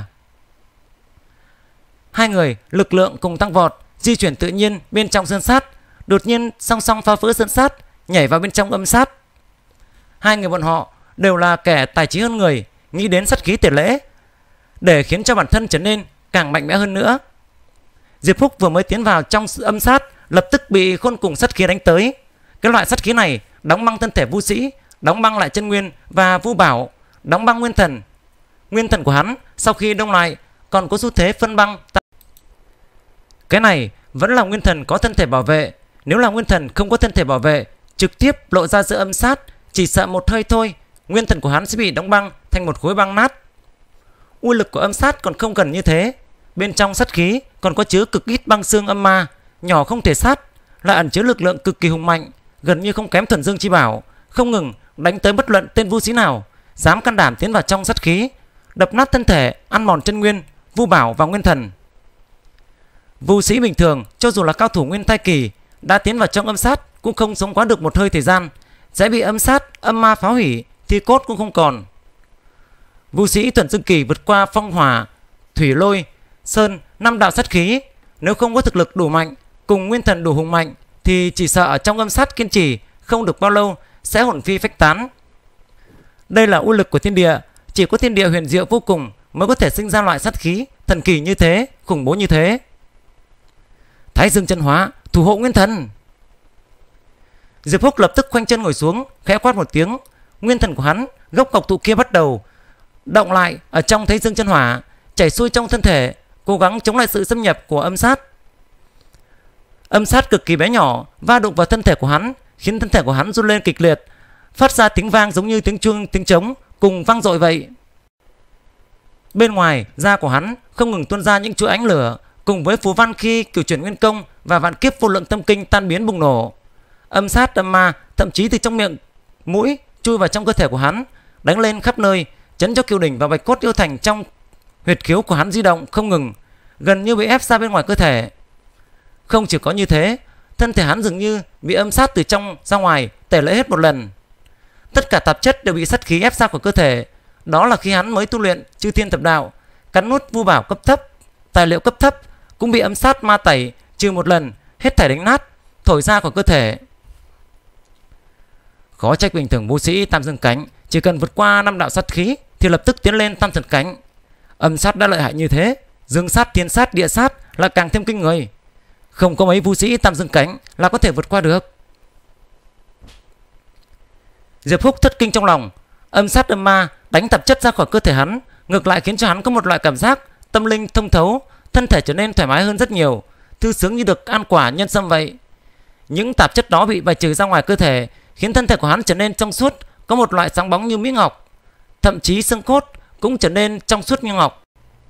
Hai người lực lượng cùng tăng vọt, di chuyển tự nhiên bên trong sơn sát, đột nhiên song song phá vỡ sơn sát, nhảy vào bên trong âm sát. Hai người bọn họ đều là kẻ tài trí hơn người, nghĩ đến sát khí tẩy lễ để khiến cho bản thân trở nên càng mạnh mẽ hơn nữa. Diệp Phúc vừa mới tiến vào trong âm sát, lập tức bị khôn cùng sát khí đánh tới. Cái loại sát khí này đóng băng thân thể Vu Sĩ, đóng băng lại chân nguyên và Vu Bảo, đóng băng nguyên thần. Nguyên thần của hắn sau khi đông lại còn có xu thế phân băng. Cái này vẫn là nguyên thần có thân thể bảo vệ. Nếu là nguyên thần không có thân thể bảo vệ, trực tiếp lộ ra giữa âm sát, chỉ sợ một hơi thôi, nguyên thần của hắn sẽ bị đóng băng thành một khối băng nát. Uy lực của âm sát còn không cần như thế. Bên trong sát khí còn có chứa cực ít băng xương âm ma, nhỏ không thể sát, lại ẩn chứa lực lượng cực kỳ hùng mạnh, gần như không kém Thuần Dương Chi Bảo, không ngừng đánh tới bất luận tên Vu Sĩ nào dám can đảm tiến vào trong sát khí, đập nát thân thể, ăn mòn chân nguyên, Vu Bảo và nguyên thần. Vu Sĩ bình thường cho dù là cao thủ nguyên thai kỳ đã tiến vào trong âm sát cũng không sống quá được một hơi thời gian, sẽ bị âm sát âm ma phá hủy, thì cốt cũng không còn. Vu Sĩ Thuần Dương kỳ vượt qua phong hỏa, thủy lôi, sơn, năm đạo sát khí, nếu không có thực lực đủ mạnh cùng nguyên thần đủ hùng mạnh thì chỉ sợ ở trong âm sát kiên trì không được bao lâu sẽ hồn phi phách tán. Đây là uy lực của thiên địa, chỉ có thiên địa huyền diệu vô cùng mới có thể sinh ra loại sát khí thần kỳ như thế, khủng bố như thế. Thái Dương chân hóa, thủ hộ nguyên thần. Diệp Phúc lập tức khoanh chân ngồi xuống, khẽ quát một tiếng. Nguyên thần của hắn, gốc ngọc tụ kia bắt đầu động lại ở trong Thái Dương chân hỏa, chảy xuôi trong thân thể, cố gắng chống lại sự xâm nhập của âm sát. Âm sát cực kỳ bé nhỏ va đụng vào thân thể của hắn, khiến thân thể của hắn run lên kịch liệt, phát ra tiếng vang giống như tiếng chuông, tiếng trống cùng vang dội vậy. Bên ngoài da của hắn không ngừng tuôn ra những chuỗi ánh lửa, cùng với phù văn khi cửu chuyển nguyên công và vạn kiếp vô lượng tâm kinh tan biến bùng nổ. Âm sát âm ma thậm chí từ trong miệng mũi chui vào trong cơ thể của hắn, đánh lên khắp nơi, chấn cho cửu đỉnh và bạch cốt yêu thành trong huyệt khiếu của hắn di động không ngừng, gần như bị ép ra bên ngoài cơ thể. Không chỉ có như thế, thân thể hắn dường như bị âm sát từ trong ra ngoài tẩy lễ hết một lần. Tất cả tạp chất đều bị sát khí ép ra khỏi cơ thể. Đó là khi hắn mới tu luyện Chư Thiên Thập Đạo, cắn nuốt Vu Bảo cấp thấp, tài liệu cấp thấp cũng bị âm sát ma tẩy trừ một lần, hết thảy đánh nát, thổi ra khỏi cơ thể. Khó trách bình thường Vu Sĩ Tam Dương Cánh chỉ cần vượt qua năm đạo sát khí thì lập tức tiến lên Tam Thần Cánh. Âm sát đã lợi hại như thế, dương sát, thiên sát, địa sát là càng thêm kinh người. Không có mấy Vu Sĩ Tam Dương Cánh là có thể vượt qua được. Diệp Phúc thất kinh trong lòng. Âm sát âm ma đánh tạp chất ra khỏi cơ thể hắn, ngược lại khiến cho hắn có một loại cảm giác tâm linh thông thấu, thân thể trở nên thoải mái hơn rất nhiều, thư sướng như được ăn quả nhân sâm vậy. Những tạp chất đó bị bài trừ ra ngoài cơ thể, khiến thân thể của hắn trở nên trong suốt, có một loại sáng bóng như mỹ ngọc, thậm chí xương cốt cũng trở nên trong suốt như ngọc.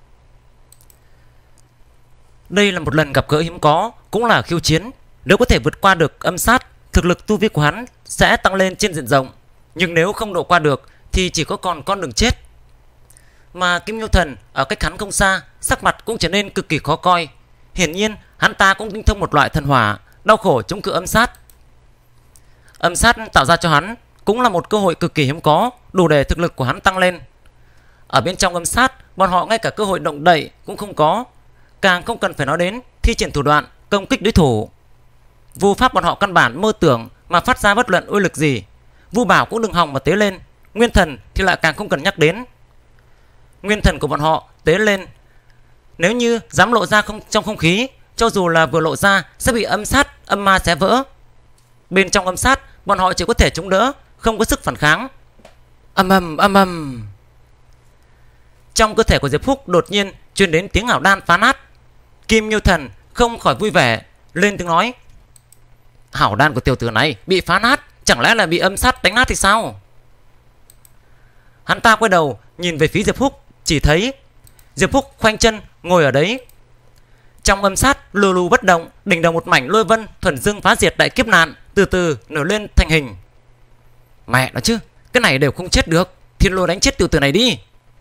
Đây là một lần gặp gỡ hiếm có, cũng là khiêu chiến. Nếu có thể vượt qua được âm sát, thực lực tu vi của hắn sẽ tăng lên trên diện rộng, nhưng nếu không độ qua được thì chỉ có còn con đường chết. Mà Kim Nghiêu Thần ở cách hắn không xa, sắc mặt cũng trở nên cực kỳ khó coi. Hiển nhiên hắn ta cũng tinh thông một loại thần hỏa, đau khổ chống cự âm sát. Âm sát tạo ra cho hắn cũng là một cơ hội cực kỳ hiếm có, đủ để thực lực của hắn tăng lên. Ở bên trong âm sát, bọn họ ngay cả cơ hội động đậy cũng không có, càng không cần phải nói đến thi triển thủ đoạn công kích đối thủ. Vu pháp bọn họ căn bản mơ tưởng mà phát ra bất luận uy lực gì. Vu bảo cũng đừng hòng mà tế lên, nguyên thần thì lại càng không cần nhắc đến. Nguyên thần của bọn họ tế lên, nếu như dám lộ ra không trong không khí, cho dù là vừa lộ ra sẽ bị âm sát, âm ma xé vỡ. Bên trong âm sát, bọn họ chỉ có thể chống đỡ, không có sức phản kháng. Âm ầm âm ầm. Trong cơ thể của Diệp Phúc đột nhiên truyền đến tiếng ảo đan phá nát. Kim Nghiêu Thần không khỏi vui vẻ, lên tiếng nói: ảo đan của tiểu tử này bị phá nát, chẳng lẽ là bị âm sát đánh nát thì sao? Hắn ta quay đầu nhìn về phía Diệp Phúc, chỉ thấy Diệp Phúc khoanh chân ngồi ở đấy. Trong âm sát lù lù bất động, đỉnh đầu một mảnh lôi vân thuần dương phá diệt đại kiếp nạn từ từ nổi lên thành hình. Mẹ nó chứ, cái này đều không chết được, thiên lôi đánh chết tiểu tử này đi.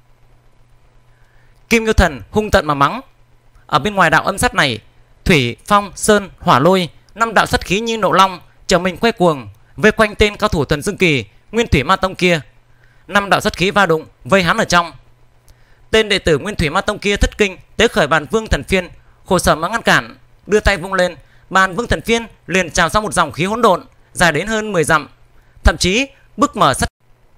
Kim Nghiêu Thần hung tận mà mắng. Ở bên ngoài đạo âm sát này, thủy, phong, sơn, hỏa, lôi, năm đạo sát khí như nộ long trở mình quay cuồng vây quanh tên cao thủ thuần dương kỳ Nguyên Thủy Ma Tông kia. Năm đạo sát khí va đụng vây hắn ở trong. Tên đệ tử Nguyên Thủy Ma Tông kia thất kinh, tế khởi Bàn Vương Thần Phiên, khổ sở mà ngăn cản, đưa tay vung lên, Bàn Vương Thần Phiên liền trào ra một dòng khí hỗn độn dài đến hơn mười dặm, thậm chí bức mở sắt.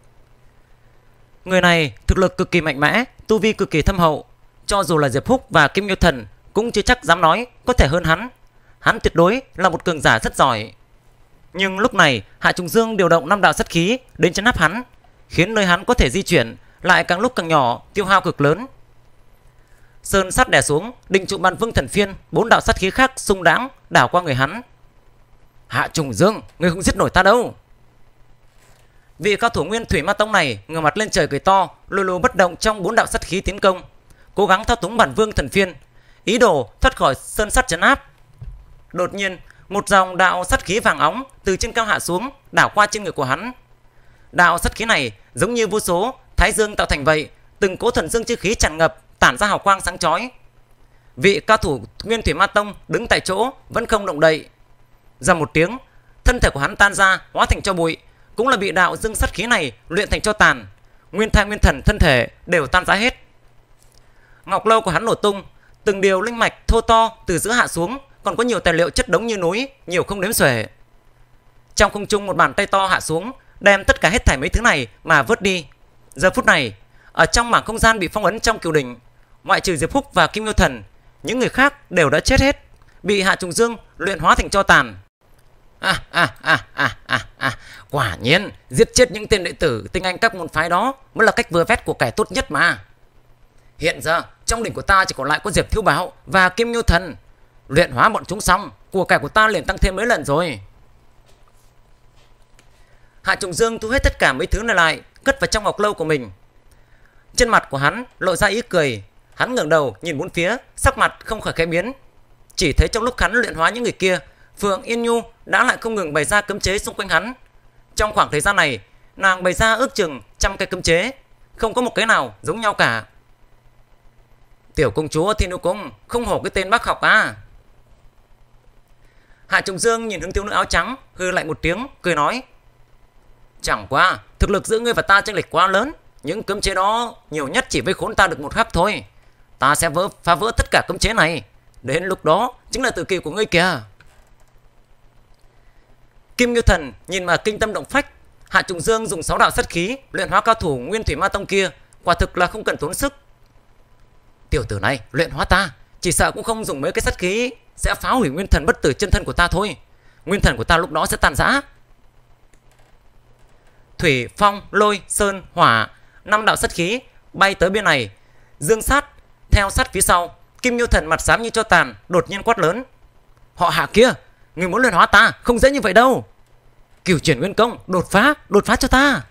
Người này thực lực cực kỳ mạnh mẽ, tu vi cực kỳ thâm hậu, cho dù là Diệp Phúc và Kim Nghiêu Thần cũng chưa chắc dám nói có thể hơn hắn. Hắn tuyệt đối là một cường giả rất giỏi. Nhưng lúc này Hạ Trùng Dương điều động năm đạo sát khí đến chấn áp hắn, khiến nơi hắn có thể di chuyển lại càng lúc càng nhỏ, tiêu hao cực lớn. Sơn sắt đè xuống, định trụ Bàn Vương Thần Phiên, bốn đạo sát khí khác xung đãng đảo qua người hắn. Hạ Trùng Dương, ngươi không giết nổi ta đâu. Vị cao thủ Nguyên Thủy Ma Tông này ngửa mặt lên trời cười to, lù lù bất động trong bốn đạo sát khí tiến công, cố gắng thao túng Bàn Vương Thần Phiên, ý đồ thoát khỏi sơn sắt trấn áp. Đột nhiên, một dòng đạo sát khí vàng óng từ trên cao hạ xuống, đảo qua trên người của hắn. Đạo sát khí này giống như vô số thái dương tạo thành vậy, từng cỗ thần dương chi khí tràn ngập, tản ra hào quang sáng chói. Vị cao thủ Nguyên Thủy Ma Tông đứng tại chỗ vẫn không động đậy. Ra một tiếng, thân thể của hắn tan ra, hóa thành tro bụi, cũng là bị đạo dương sát khí này luyện thành tro tàn. Nguyên thai nguyên thần thân thể đều tan rã hết. Ngọc lâu của hắn nổ tung, từng điều linh mạch thô to từ giữa hạ xuống, còn có nhiều tài liệu chất đống như núi, nhiều không đếm xuể. Trong không trung một bàn tay to hạ xuống, đem tất cả hết thảy mấy thứ này mà vớt đi. Giờ phút này, ở trong mảng không gian bị phong ấn trong cửu đỉnh, ngoại trừ Diệp Phúc và Kim Nghiêu Thần, những người khác đều đã chết hết, bị Hạ Trùng Dương luyện hóa thành tro tàn. À, à, à, à, à, à. Quả nhiên giết chết những tên đệ tử tinh anh các môn phái đó mới là cách vừa vét của cải tốt nhất mà. Hiện giờ trong đỉnh của ta chỉ còn lại có Diệp Thiếu Bảo và Kim Nghiêu Thần. Luyện hóa bọn chúng xong, của cải của ta liền tăng thêm mấy lần rồi. Hạ Trùng Dương thu hết tất cả mấy thứ này lại, cất vào trong ngọc lâu của mình. Trên mặt của hắn lộ ra ý cười, hắn ngẩng đầu nhìn bốn phía, sắc mặt không khỏi khẽ biến. Chỉ thấy trong lúc hắn luyện hóa những người kia, Phượng Yên Nhu đã lại không ngừng bày ra cấm chế xung quanh hắn. Trong khoảng thời gian này, nàng bày ra ước chừng trăm cái cấm chế, không có một cái nào giống nhau cả. Tiểu công chúa Thiên Yêu Cung, không hổ cái tên bác học à. Hạ Trùng Dương nhìn hướng thiếu nữ áo trắng, hừ lại một tiếng, cười nói: chẳng qua thực lực giữa ngươi và ta chênh lệch quá lớn, những cấm chế đó nhiều nhất chỉ vây khốn ta được một khắc thôi. Ta sẽ vỡ phá vỡ tất cả cấm chế này, đến lúc đó chính là tự kỳ của ngươi kìa. Kim Nghiêu Thần nhìn mà kinh tâm động phách. Hạ Trùng Dương dùng sáu đạo sát khí luyện hóa cao thủ Nguyên Thủy Ma Tông kia, quả thực là không cần tốn sức. Tiểu tử này luyện hóa ta, chỉ sợ cũng không dùng mấy cái sát khí sẽ phá hủy nguyên thần bất tử chân thân của ta thôi. Nguyên thần của ta lúc đó sẽ tàn rã. Thủy, phong, lôi, sơn, hỏa, năm đạo sát khí bay tới bên này, dương sát theo sát phía sau. Kim Nghiêu Thần mặt xám như cho tàn, đột nhiên quát lớn: họ Hạ kia, người muốn luyện hóa ta không dễ như vậy đâu. Cửu chuyển nguyên công, đột phá, đột phá cho ta.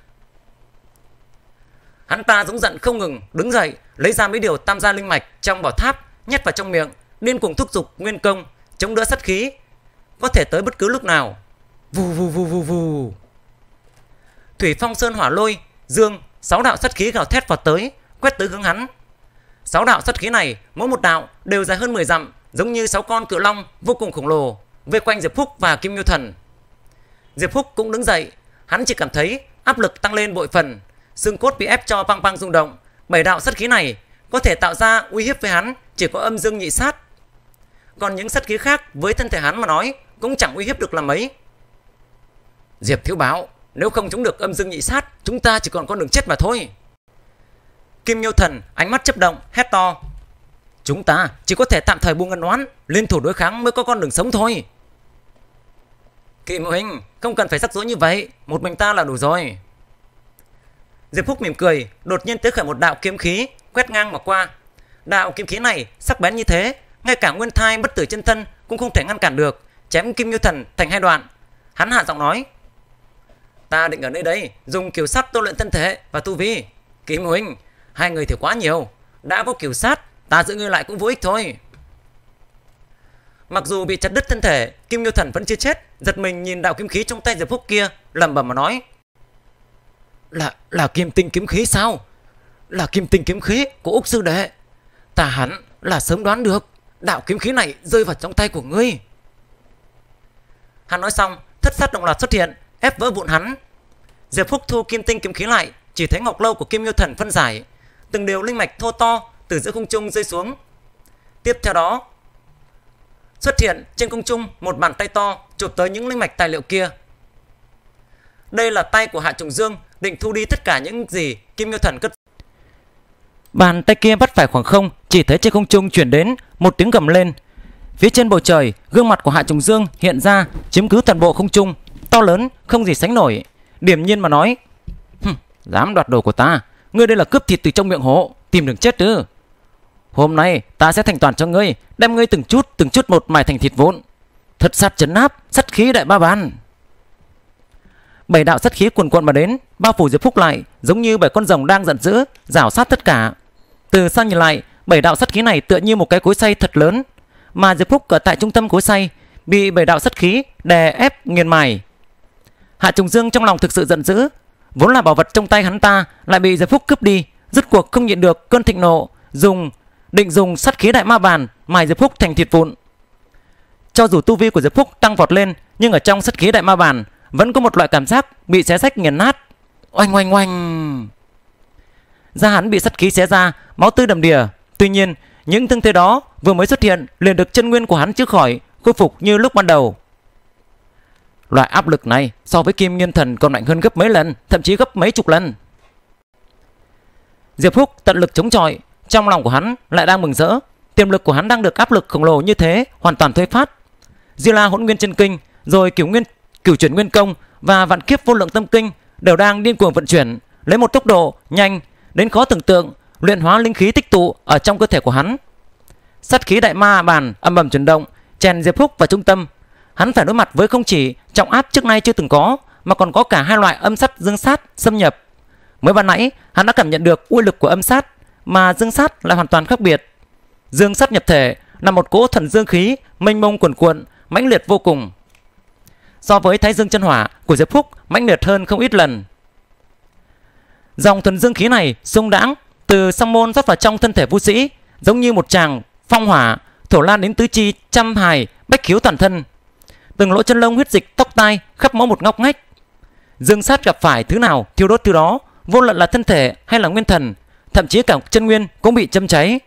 Hắn ta giống giận không ngừng, đứng dậy lấy ra mấy điều tam gia linh mạch trong bảo tháp, nhét vào trong miệng, điên cuồng thúc giục nguyên công, chống đỡ sát khí có thể tới bất cứ lúc nào. Vù vù vù vù vù. Thủy, phong, sơn, hỏa, lôi, dương, sáu đạo sát khí gào thét vào tới, quét tới hướng hắn. Sáu đạo sát khí này mỗi một đạo đều dài hơn mười dặm, giống như sáu con cự long vô cùng khổng lồ vây quanh Diệp Phúc và Kim Nghiêu Thần. Diệp Phúc cũng đứng dậy, hắn chỉ cảm thấy áp lực tăng lên bội phần, xương cốt bị ép cho băng băng rung động. Bảy đạo sát khí này có thể tạo ra uy hiếp với hắn chỉ có âm dương nhị sát. còn những sát khí khác với thân thể hắn mà nói cũng chẳng uy hiếp được làm mấy. Diệp thiếu báo, nếu không chống được âm dương nhị sát, chúng ta chỉ còn con đường chết mà thôi. Kim Nghiêu Thần ánh mắt chớp động, hét to. Chúng ta chỉ có thể tạm thời buông ân oán, liên thủ đối kháng mới có con đường sống thôi. Kim huynh, không cần phải rắc rối như vậy, một mình ta là đủ rồi. Diệp Phúc mỉm cười, đột nhiên tế khởi một đạo kiếm khí quét ngang mà qua. Đạo kiếm khí này sắc bén như thế, ngay cả Nguyên Thai bất tử chân thân cũng không thể ngăn cản được, chém Kim Nghiêu Thần thành hai đoạn. Hắn hạ giọng nói. Ta định ở nơi đây dùng kiều sắt tu luyện thân thể và tu vi. Kim huynh, hai người thì quá nhiều, đã có kiều sát, ta giữ ngươi lại cũng vô ích thôi. Mặc dù bị chặt đứt thân thể, Kim Nghiêu Thần vẫn chưa chết, giật mình nhìn đạo kiếm khí trong tay Diệp Phúc kia, lẩm bẩm mà nói. Là là kim tinh kiếm khí sao? Là kim tinh kiếm khí của Úc sư đệ. Ta hẳn là sớm đoán được đạo kiếm khí này rơi vào trong tay của ngươi. Hắn nói xong, thất sát động loạt xuất hiện, ép vỡ vụn hắn. Diệp Phúc thu kim tinh kiếm khí lại, chỉ thấy ngọc lâu của Kim Nghiêu Thần phân giải, từng điều linh mạch thô to từ giữa không trung rơi xuống. Tiếp theo đó xuất hiện trên không trung một bàn tay to chụp tới những linh mạch tài liệu kia. Đây là tay của Hạ Trùng Dương, định thu đi tất cả những gì Kim Nghiêu Thần cất. Bàn tay kia bắt phải khoảng không, chỉ thấy trên không trung chuyển đến một tiếng gầm lên. Phía trên bầu trời, gương mặt của Hạ Trùng Dương hiện ra, chiếm cứ toàn bộ không trung, to lớn không gì sánh nổi. Điềm nhiên mà nói. Dám đoạt đồ của ta, ngươi đây là cướp thịt từ trong miệng hổ, tìm đường chết ư? Hôm nay ta sẽ thành toàn cho ngươi, đem ngươi từng chút từng chút một mài thành thịt vụn. Thật sát chấn áp, sát khí đại ba bàn. Bảy đạo sát khí cuồn cuộn mà đến, bao phủ Diệp Phúc lại, giống như bảy con rồng đang giận dữ, rảo sát tất cả. Từ xa nhìn lại, bảy đạo sát khí này tựa như một cái cối xay thật lớn, mà Diệp Phúc ở tại trung tâm cối xay bị bảy đạo sát khí đè ép nghiền mài. Hạ Trùng Dương trong lòng thực sự giận dữ, vốn là bảo vật trong tay hắn ta lại bị Diệp Phúc cướp đi, rốt cuộc không nhịn được cơn thịnh nộ, dùng định dùng sát khí đại ma bàn mài Diệp Phúc thành thịt vụn. Cho dù tu vi của Diệp Phúc tăng vọt lên, nhưng ở trong sát khí đại ma bàn vẫn có một loại cảm giác bị xé rách nghiền nát. Oanh oanh oanh. Da hắn bị sát khí xé ra, máu tươi đầm đìa. Tuy nhiên, những thương thế đó vừa mới xuất hiện liền được chân nguyên của hắn chữa khỏi, khôi phục như lúc ban đầu. Loại áp lực này so với Kim Nghiêu Thần còn mạnh hơn gấp mấy lần, thậm chí gấp mấy chục lần. Diệp Phúc tận lực chống chọi, trong lòng của hắn lại đang mừng rỡ. Tiềm lực của hắn đang được áp lực khổng lồ như thế hoàn toàn thuế phát. Di La Hỗn Nguyên Chân Kinh, rồi Cửu Nguyên Cửu Chuyển Nguyên Công và Vạn Kiếp Vô Lượng Tâm Kinh đều đang điên cuồng vận chuyển, lấy một tốc độ nhanh đến khó tưởng tượng, luyện hóa linh khí tích tụ ở trong cơ thể của hắn. Sát khí đại ma bàn âm ầm chuyển động, chèn Diệp Phúc vào trung tâm. Hắn phải đối mặt với không chỉ trọng áp trước nay chưa từng có, mà còn có cả hai loại âm sát dương sát xâm nhập. Mới ban nãy hắn đã cảm nhận được uy lực của âm sát, mà dương sát lại hoàn toàn khác biệt. Dương sát nhập thể là một cỗ thuần dương khí mênh mông cuồn cuộn, mãnh liệt vô cùng. So với Thái Dương chân hỏa của Diệp Phúc mãnh liệt hơn không ít lần. Dòng thuần dương khí này xung đãng từ song môn rót vào trong thân thể vũ sĩ, giống như một tràng phong hỏa thổ lan đến tứ chi trăm hài bách khiếu toàn thân. Từng lỗ chân lông huyết dịch tóc tai khắp mỗi một ngóc ngách. Dương sát gặp phải thứ nào thiêu đốt thứ đó, vô luận là thân thể hay là nguyên thần, thậm chí cả chân nguyên cũng bị châm cháy.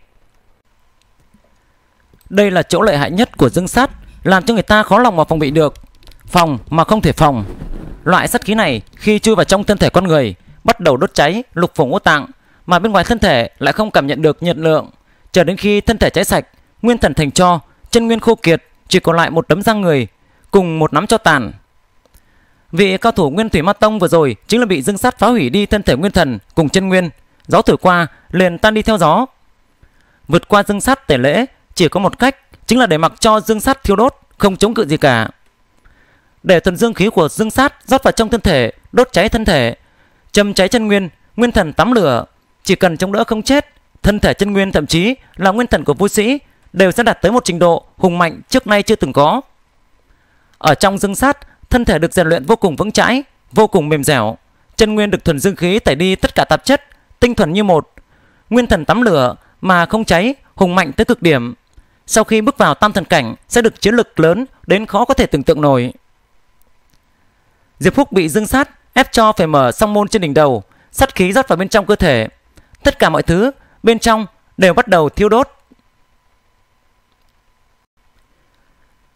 Đây là chỗ lợi hại nhất của dương sát, làm cho người ta khó lòng mà phòng bị được, phòng mà không thể phòng. Loại sát khí này khi chui vào trong thân thể con người, bắt đầu đốt cháy lục phủ ngũ tạng, mà bên ngoài thân thể lại không cảm nhận được nhiệt lượng, chờ đến khi thân thể cháy sạch, nguyên thần thành tro, chân nguyên khô kiệt, chỉ còn lại một tấm da người cùng một nắm tro tàn. Vị cao thủ Nguyên Thủy Ma Tông vừa rồi chính là bị dương sát phá hủy đi thân thể nguyên thần cùng chân nguyên, gió thổi qua liền tan đi theo gió. Vượt qua dương sát tẩy lễ chỉ có một cách, chính là để mặc cho dương sát thiêu đốt, không chống cự gì cả. Để thuần dương khí của dương sát rót vào trong thân thể, đốt cháy thân thể, châm cháy chân nguyên, nguyên thần tắm lửa. Chỉ cần chống đỡ không chết, thân thể chân nguyên thậm chí là nguyên thần của vũ sĩ đều sẽ đạt tới một trình độ hùng mạnh trước nay chưa từng có. Ở trong dương sát, thân thể được rèn luyện vô cùng vững chãi, vô cùng mềm dẻo. Chân nguyên được thuần dương khí tẩy đi tất cả tạp chất, tinh thuần như một. Nguyên thần tắm lửa mà không cháy, hùng mạnh tới cực điểm. Sau khi bước vào tam thần cảnh sẽ được chiến lực lớn đến khó có thể tưởng tượng nổi. Diệp Phúc bị dương sát ép cho phải mở song môn trên đỉnh đầu, sát khí rót vào bên trong cơ thể. Tất cả mọi thứ bên trong đều bắt đầu thiêu đốt.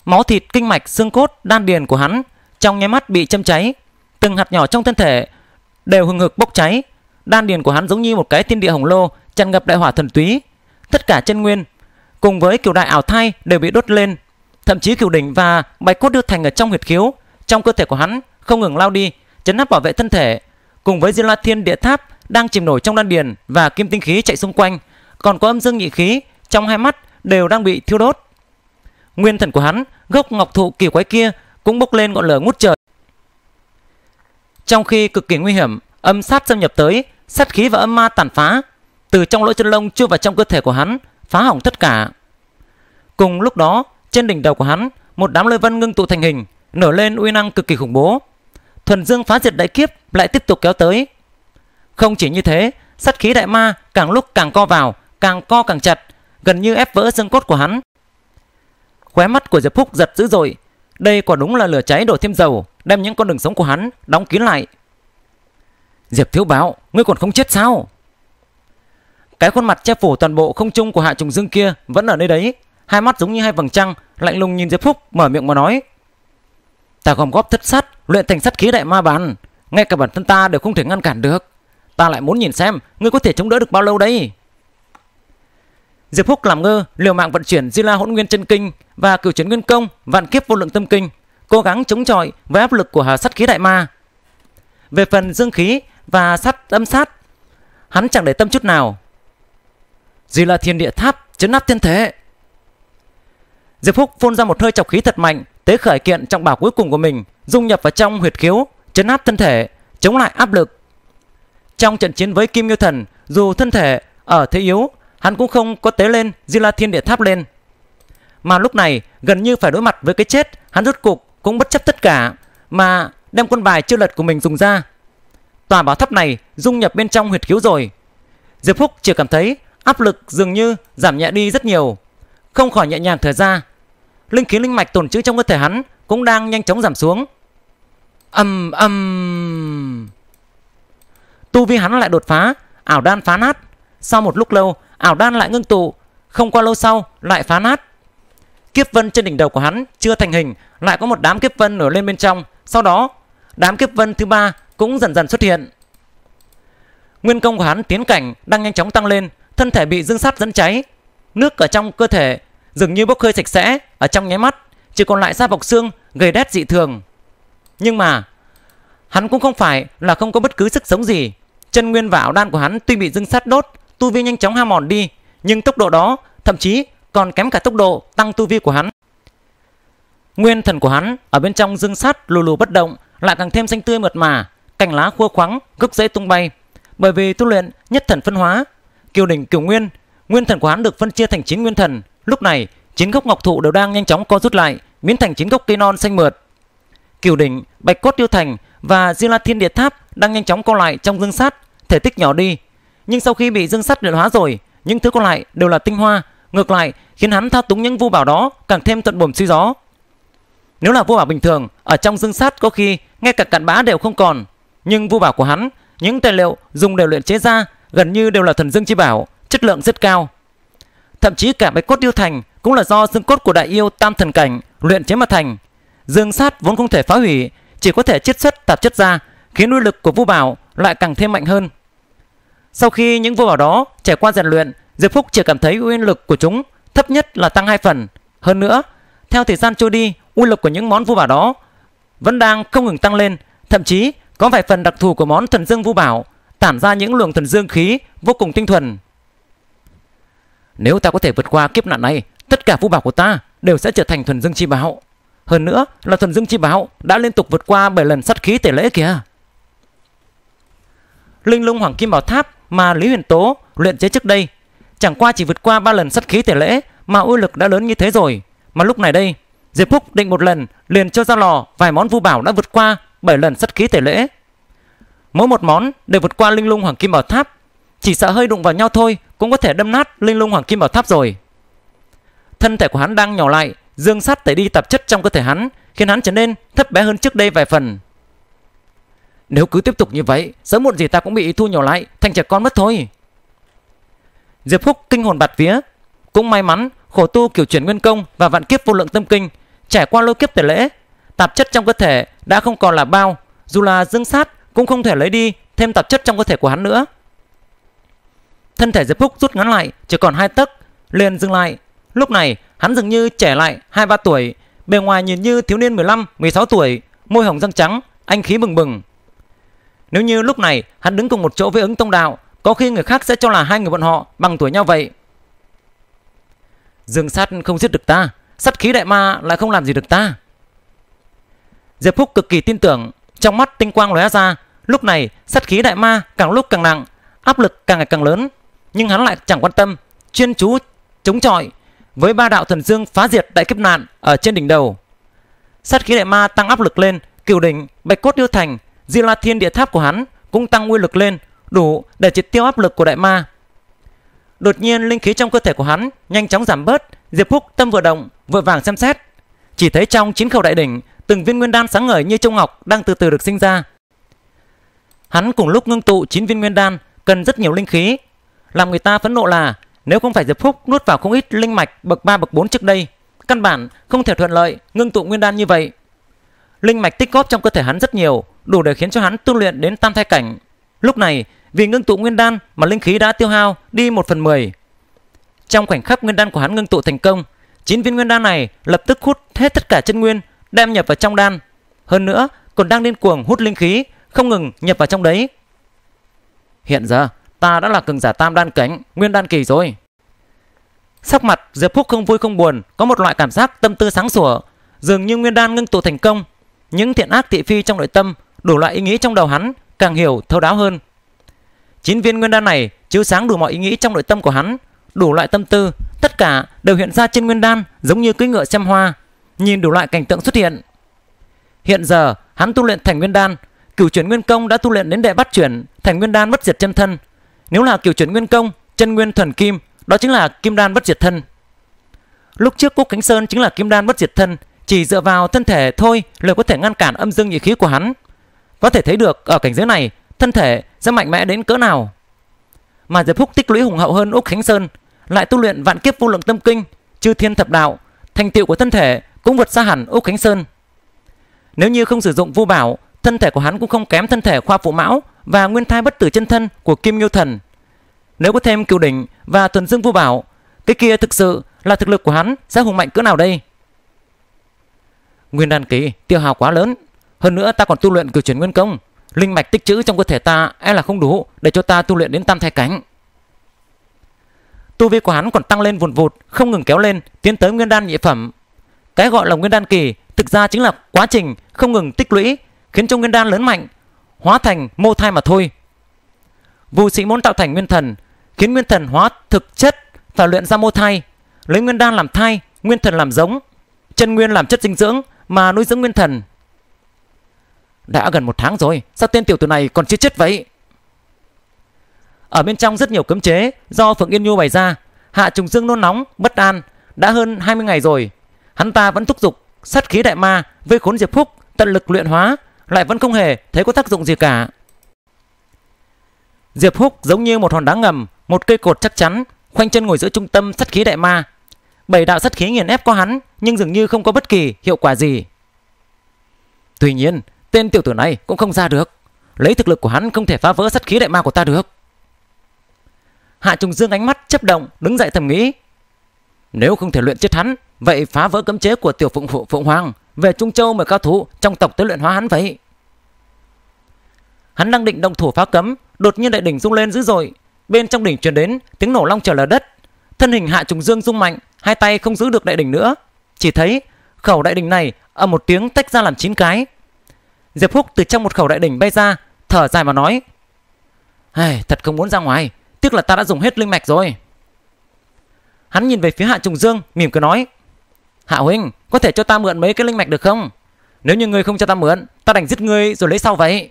Máu thịt, kinh mạch, xương cốt, đan điền của hắn trong nháy mắt bị châm cháy, từng hạt nhỏ trong thân thể đều hừng hực bốc cháy. Đan điền của hắn giống như một cái thiên địa hồng lô tràn ngập đại hỏa thần túy. Tất cả chân nguyên cùng với cửu đại ảo thai đều bị đốt lên, thậm chí cửu đỉnh và bạch cốt điêu thành ở trong huyệt khiếu trong cơ thể của hắn không ngừng lao đi, chấn áp bảo vệ thân thể. Cùng với Diêm La Thiên Địa Tháp đang chìm nổi trong đan điền và kim tinh khí chạy xung quanh, còn có âm dương nhị khí trong hai mắt đều đang bị thiêu đốt. Nguyên thần của hắn, gốc ngọc thụ kỳ quái kia cũng bốc lên ngọn lửa ngút trời. Trong khi cực kỳ nguy hiểm, âm sát xâm nhập tới, sát khí và âm ma tàn phá từ trong lỗ chân lông chui vào trong cơ thể của hắn, phá hỏng tất cả. Cùng lúc đó, trên đỉnh đầu của hắn, một đám lôi vân ngưng tụ thành hình, nổi lên uy năng cực kỳ khủng bố. Thuần dương phá diệt đại kiếp lại tiếp tục kéo tới. Không chỉ như thế, sát khí đại ma càng lúc càng co vào, càng co càng chặt, gần như ép vỡ xương cốt của hắn. Khóe mắt của Diệp Phúc giật dữ dội. Đây quả đúng là lửa cháy đổ thêm dầu, đem những con đường sống của hắn đóng kín lại. Diệp Thiếu Bảo, ngươi còn không chết sao? Cái khuôn mặt che phủ toàn bộ không trung của Hạ Trùng Dương kia vẫn ở nơi đấy, hai mắt giống như hai vầng trăng, lạnh lùng nhìn Diệp Phúc, mở miệng mà nói: Ta gom góp thất sát, luyện thành sát khí đại ma bản, ngay cả bản thân ta đều không thể ngăn cản được. Ta lại muốn nhìn xem ngươi có thể chống đỡ được bao lâu đấy. Diệp Phúc làm ngơ, liều mạng vận chuyển Di La Hỗn Nguyên Chân Kinh và Cửu Chuyển Nguyên Công, Vạn Kiếp Vô Lượng Tâm Kinh, cố gắng chống chọi với áp lực của sát khí đại ma. Về phần dương khí và sát âm sát, hắn chẳng để tâm chút nào. Di La Thiên Địa Tháp chấn áp thiên thể. Diệp Phúc phun ra một hơi trọc khí thật mạnh, tế khởi kiện trọng bảo cuối cùng của mình, dung nhập vào trong huyệt khiếu, chấn áp thân thể, chống lại áp lực. Trong trận chiến với Kim Yêu Thần, dù thân thể ở thế yếu, hắn cũng không có tế lên Di La Thiên Địa Tháp lên. Mà lúc này gần như phải đối mặt với cái chết, hắn rốt cục cũng bất chấp tất cả mà đem quân bài chưa lật của mình dùng ra. Tòa bảo tháp này dung nhập bên trong huyệt khiếu rồi. Diệp Phúc chỉ cảm thấy áp lực dường như giảm nhẹ đi rất nhiều, không khỏi nhẹ nhàng thở ra. Linh khí linh mạch tồn trữ trong cơ thể hắn cũng đang nhanh chóng giảm xuống. Ầm ầm, tu vi hắn lại đột phá, ảo đan phá nát. Sau một lúc lâu, ảo đan lại ngưng tụ, không qua lâu sau lại phá nát. Kiếp vân trên đỉnh đầu của hắn chưa thành hình, lại có một đám kiếp vân nổi lên bên trong. Sau đó, đám kiếp vân thứ ba cũng dần dần xuất hiện. Nguyên công của hắn tiến cảnh đang nhanh chóng tăng lên, thân thể bị dương sát dẫn cháy, nước ở trong cơ thể dường như bốc hơi sạch sẽ, ở trong nháy mắt chỉ còn lại da bọc xương gầy đét dị thường. Nhưng mà hắn cũng không phải là không có bất cứ sức sống gì. Chân nguyên và ảo đan của hắn tuy bị dương sát đốt, tu vi nhanh chóng hao mòn đi, nhưng tốc độ đó thậm chí còn kém cả tốc độ tăng tu vi của hắn. Nguyên thần của hắn ở bên trong dương sát lù lù bất động, lại càng thêm xanh tươi mượt mà, cành lá khua khoắng, gốc rễ tung bay. Bởi vì tu luyện nhất thần phân hóa, kiều đỉnh kiều nguyên, nguyên thần của hắn được phân chia thành chín nguyên thần. Lúc này chín gốc ngọc thụ đều đang nhanh chóng co rút lại, biến thành chín gốc cây non xanh mượt. Kiều đỉnh, bạch cốt điêu thành và Di La Thiên Địa Tháp đang nhanh chóng co lại trong dương sát, thể tích nhỏ đi. Nhưng sau khi bị dương sát luyện hóa rồi, những thứ còn lại đều là tinh hoa, ngược lại khiến hắn thao túng những vu bảo đó càng thêm thuận buồm xuôi gió. Nếu là vu bảo bình thường, ở trong dương sát có khi ngay cả cặn bã đều không còn, nhưng vu bảo của hắn, những tài liệu dùng để luyện chế ra gần như đều là thần dương chi bảo, chất lượng rất cao. Thậm chí cả bạch cốt điêu thành cũng là do xương cốt của đại yêu tam thần cảnh luyện chế mà thành. Dương sát vốn không thể phá hủy, chỉ có thể chiết xuất tạp chất ra, khiến uy lực của vu bảo lại càng thêm mạnh hơn. Sau khi những vu bảo đó trải qua rèn luyện, Diệp Phúc chỉ cảm thấy uy lực của chúng thấp nhất là tăng hai phần. Hơn nữa, theo thời gian trôi đi, uy lực của những món vu bảo đó vẫn đang không ngừng tăng lên, thậm chí có vài phần đặc thù của món thần dương vu bảo tản ra những luồng thần dương khí vô cùng tinh thuần. Nếu ta có thể vượt qua kiếp nạn này, tất cả vu bảo của ta đều sẽ trở thành thuần dương chi bảo. Hơn nữa là thuần dương chi bảo đã liên tục vượt qua bảy lần sát khí tẩy lễ kìa. Linh Lung Hoàng Kim Bảo Tháp mà Lý Huyền Tố luyện chế trước đây chẳng qua chỉ vượt qua ba lần sát khí tẩy lễ mà uy lực đã lớn như thế rồi. Mà lúc này đây, Diệp Phúc định một lần liền cho ra lò vài món vu bảo đã vượt qua bảy lần sát khí tẩy lễ. Mỗi một món đều vượt qua Linh Lung Hoàng Kim Bảo Tháp, chỉ sợ hơi đụng vào nhau thôi cũng có thể đâm nát Linh Lung Hoàng Kim Bảo Tháp rồi. Thân thể của hắn đang nhỏ lại, dương sát tẩy đi tạp chất trong cơ thể hắn, khiến hắn trở nên thấp bé hơn trước đây vài phần. Nếu cứ tiếp tục như vậy, sớm muộn gì ta cũng bị thu nhỏ lại thành trẻ con mất thôi. Diệp Phúc kinh hồn bạt vía. Cũng may mắn khổ tu Cửu Chuyển Nguyên Công và Vạn Kiếp Vô Lượng Tâm Kinh Trải qua lôi kiếp tẩy lễ, tạp chất trong cơ thể đã không còn là bao, dù là dương sát cũng không thể lấy đi thêm tạp chất trong cơ thể của hắn nữa. Thân thể Diệp Phúc rút ngắn lại chỉ còn hai tấc, liền dừng lại. Lúc này hắn dường như trẻ lại hai ba tuổi, bề ngoài nhìn như thiếu niên mười lăm mười sáu tuổi, môi hồng răng trắng, anh khí bừng bừng. Nếu như lúc này hắn đứng cùng một chỗ với Ứng Tông Đạo, có khi người khác sẽ cho là hai người bọn họ bằng tuổi nhau vậy. Dương sát không giết được ta, sát khí đại ma lại không làm gì được ta. Diệp Phúc cực kỳ tin tưởng, trong mắt tinh quang lóe ra. Lúc này sát khí đại ma càng lúc càng nặng, áp lực càng ngày càng lớn, nhưng hắn lại chẳng quan tâm, chuyên chú chống chọi với ba đạo thần dương phá diệt đại kiếp nạn ở trên đỉnh đầu. Sát khí đại ma tăng áp lực lên, cửu đỉnh, bạch cốt yêu thành, Di La Thiên địa tháp của hắn cũng tăng uy lực lên, đủ để triệt tiêu áp lực của đại ma. Đột nhiên linh khí trong cơ thể của hắn nhanh chóng giảm bớt. Diệp Phúc tâm vừa động, vội vàng xem xét, chỉ thấy trong chín khẩu đại đỉnh, từng viên nguyên đan sáng ngời như châu ngọc đang từ từ được sinh ra. Hắn cùng lúc ngưng tụ chín viên nguyên đan cần rất nhiều linh khí. Làm người ta phẫn nộ là nếu không phải Diệp Phúc nuốt vào không ít linh mạch bậc ba bậc bốn trước đây, căn bản không thể thuận lợi ngưng tụ nguyên đan như vậy. Linh mạch tích góp trong cơ thể hắn rất nhiều, đủ để khiến cho hắn tu luyện đến tam thai cảnh. Lúc này vì ngưng tụ nguyên đan mà linh khí đã tiêu hao đi một phần mười. Trong khoảnh khắc nguyên đan của hắn ngưng tụ thành công, chín viên nguyên đan này lập tức hút hết tất cả chân nguyên đem nhập vào trong đan, hơn nữa còn đang điên cuồng hút linh khí, không ngừng nhập vào trong đấy. Hiện giờ ta đã là cường giả tam đan cảnh, nguyên đan kỳ rồi. Sắc mặt Diệp Phúc không vui không buồn, có một loại cảm giác tâm tư sáng sủa, dường như nguyên đan ngưng tụ thành công. Những thiện ác thị phi trong nội tâm, đủ loại ý nghĩ trong đầu hắn càng hiểu thấu đáo hơn. Chín viên nguyên đan này chiếu sáng đủ mọi ý nghĩ trong nội tâm của hắn, đủ loại tâm tư, tất cả đều hiện ra trên nguyên đan, giống như cưỡi ngựa xem hoa, nhìn đủ loại cảnh tượng xuất hiện. Hiện giờ hắn tu luyện thành nguyên đan, cửu chuyển nguyên công đã tu luyện đến đệ bắt chuyển, thành nguyên đan bất diệt chân thân. Nếu là cửu chuyển nguyên công chân nguyên thuần kim, đó chính là kim đan bất diệt thân. Lúc trước Cúc Cánh Sơn chính là kim đan bất diệt thân, chỉ dựa vào thân thể thôi là có thể ngăn cản âm dương nhị khí của hắn. Có thể thấy được ở cảnh giới này thân thể sẽ mạnh mẽ đến cỡ nào. Mà Diệp Phúc tích lũy hùng hậu hơn Úc Khánh Sơn, lại tu luyện vạn kiếp vô lượng tâm kinh, chư thiên thập đạo, thành tựu của thân thể cũng vượt xa hẳn Úc Khánh Sơn. Nếu như không sử dụng vô bảo, thân thể của hắn cũng không kém thân thể Khoa Phụ Mão và nguyên thai bất tử chân thân của Kim Nghiêu Thần. Nếu có thêm cửu đỉnh và thuần dương vô bảo, cái kia thực sự là thực lực của hắn sẽ hùng mạnh cỡ nào đây? Nguyên đan kỳ tiêu hao quá lớn, hơn nữa ta còn tu luyện cửu chuyển nguyên công, linh mạch tích trữ trong cơ thể ta e là không đủ để cho ta tu luyện đến tam thai cảnh. Tu vi của hắn còn tăng lên vùn vụt, không ngừng kéo lên, tiến tới nguyên đan nhị phẩm. Cái gọi là nguyên đan kỳ thực ra chính là quá trình không ngừng tích lũy, khiến cho nguyên đan lớn mạnh, hóa thành mô thai mà thôi. Vu sĩ muốn tạo thành nguyên thần, khiến nguyên thần hóa thực chất và luyện ra mô thai, lấy nguyên đan làm thai, nguyên thần làm giống, chân nguyên làm chất dinh dưỡng mà nuôi dưỡng nguyên thần. Đã gần một tháng rồi, sao tên tiểu tử này còn chưa chết vậy? Ở bên trong rất nhiều cấm chế do Phượng Yên Nhu bày ra. Hạ Trùng Dương nôn nóng, bất an. Đã hơn hai mươi ngày rồi, hắn ta vẫn thúc giục sát khí đại ma vây khốn Diệp Phúc, tận lực luyện hóa, lại vẫn không hề thấy có tác dụng gì cả. Diệp Phúc giống như một hòn đá ngầm, một cây cột chắc chắn, khoanh chân ngồi giữa trung tâm sát khí đại ma. Bảy đạo sát khí nghiền ép qua hắn, nhưng dường như không có bất kỳ hiệu quả gì. Tuy nhiên, tên tiểu tử này cũng không ra được, lấy thực lực của hắn không thể phá vỡ sát khí đại ma của ta được. Hạ Trùng Dương ánh mắt chớp động, đứng dậy thầm nghĩ, nếu không thể luyện chết hắn, vậy phá vỡ cấm chế của tiểu Phụng Phụng, Phụng Hoàng, về Trung Châu mời cao thủ trong tộc tới luyện hóa hắn vậy. Hắn đang định động thủ phá cấm, đột nhiên đại đỉnh rung lên dữ dội, bên trong đỉnh truyền đến tiếng nổ long trời lở đất. Thân hình Hạ Trùng Dương rung mạnh, hai tay không giữ được đại đỉnh nữa, chỉ thấy khẩu đại đỉnh này ở một tiếng tách ra làm chín cái. Diệp Phúc từ trong một khẩu đại đỉnh bay ra, thở dài mà nói, hey, thật không muốn ra ngoài, tiếc là ta đã dùng hết linh mạch rồi. Hắn nhìn về phía Hạ Trùng Dương, mỉm cười nói, Hạ huynh, có thể cho ta mượn mấy cái linh mạch được không? Nếu như ngươi không cho ta mượn, ta đành giết ngươi rồi lấy sau vậy.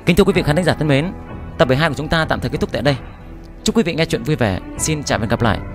Kính thưa quý vị khán thính giả thân mến, tập mười hai của chúng ta tạm thời kết thúc tại đây. Chúc quý vị nghe chuyện vui vẻ. Xin chào và hẹn gặp lại.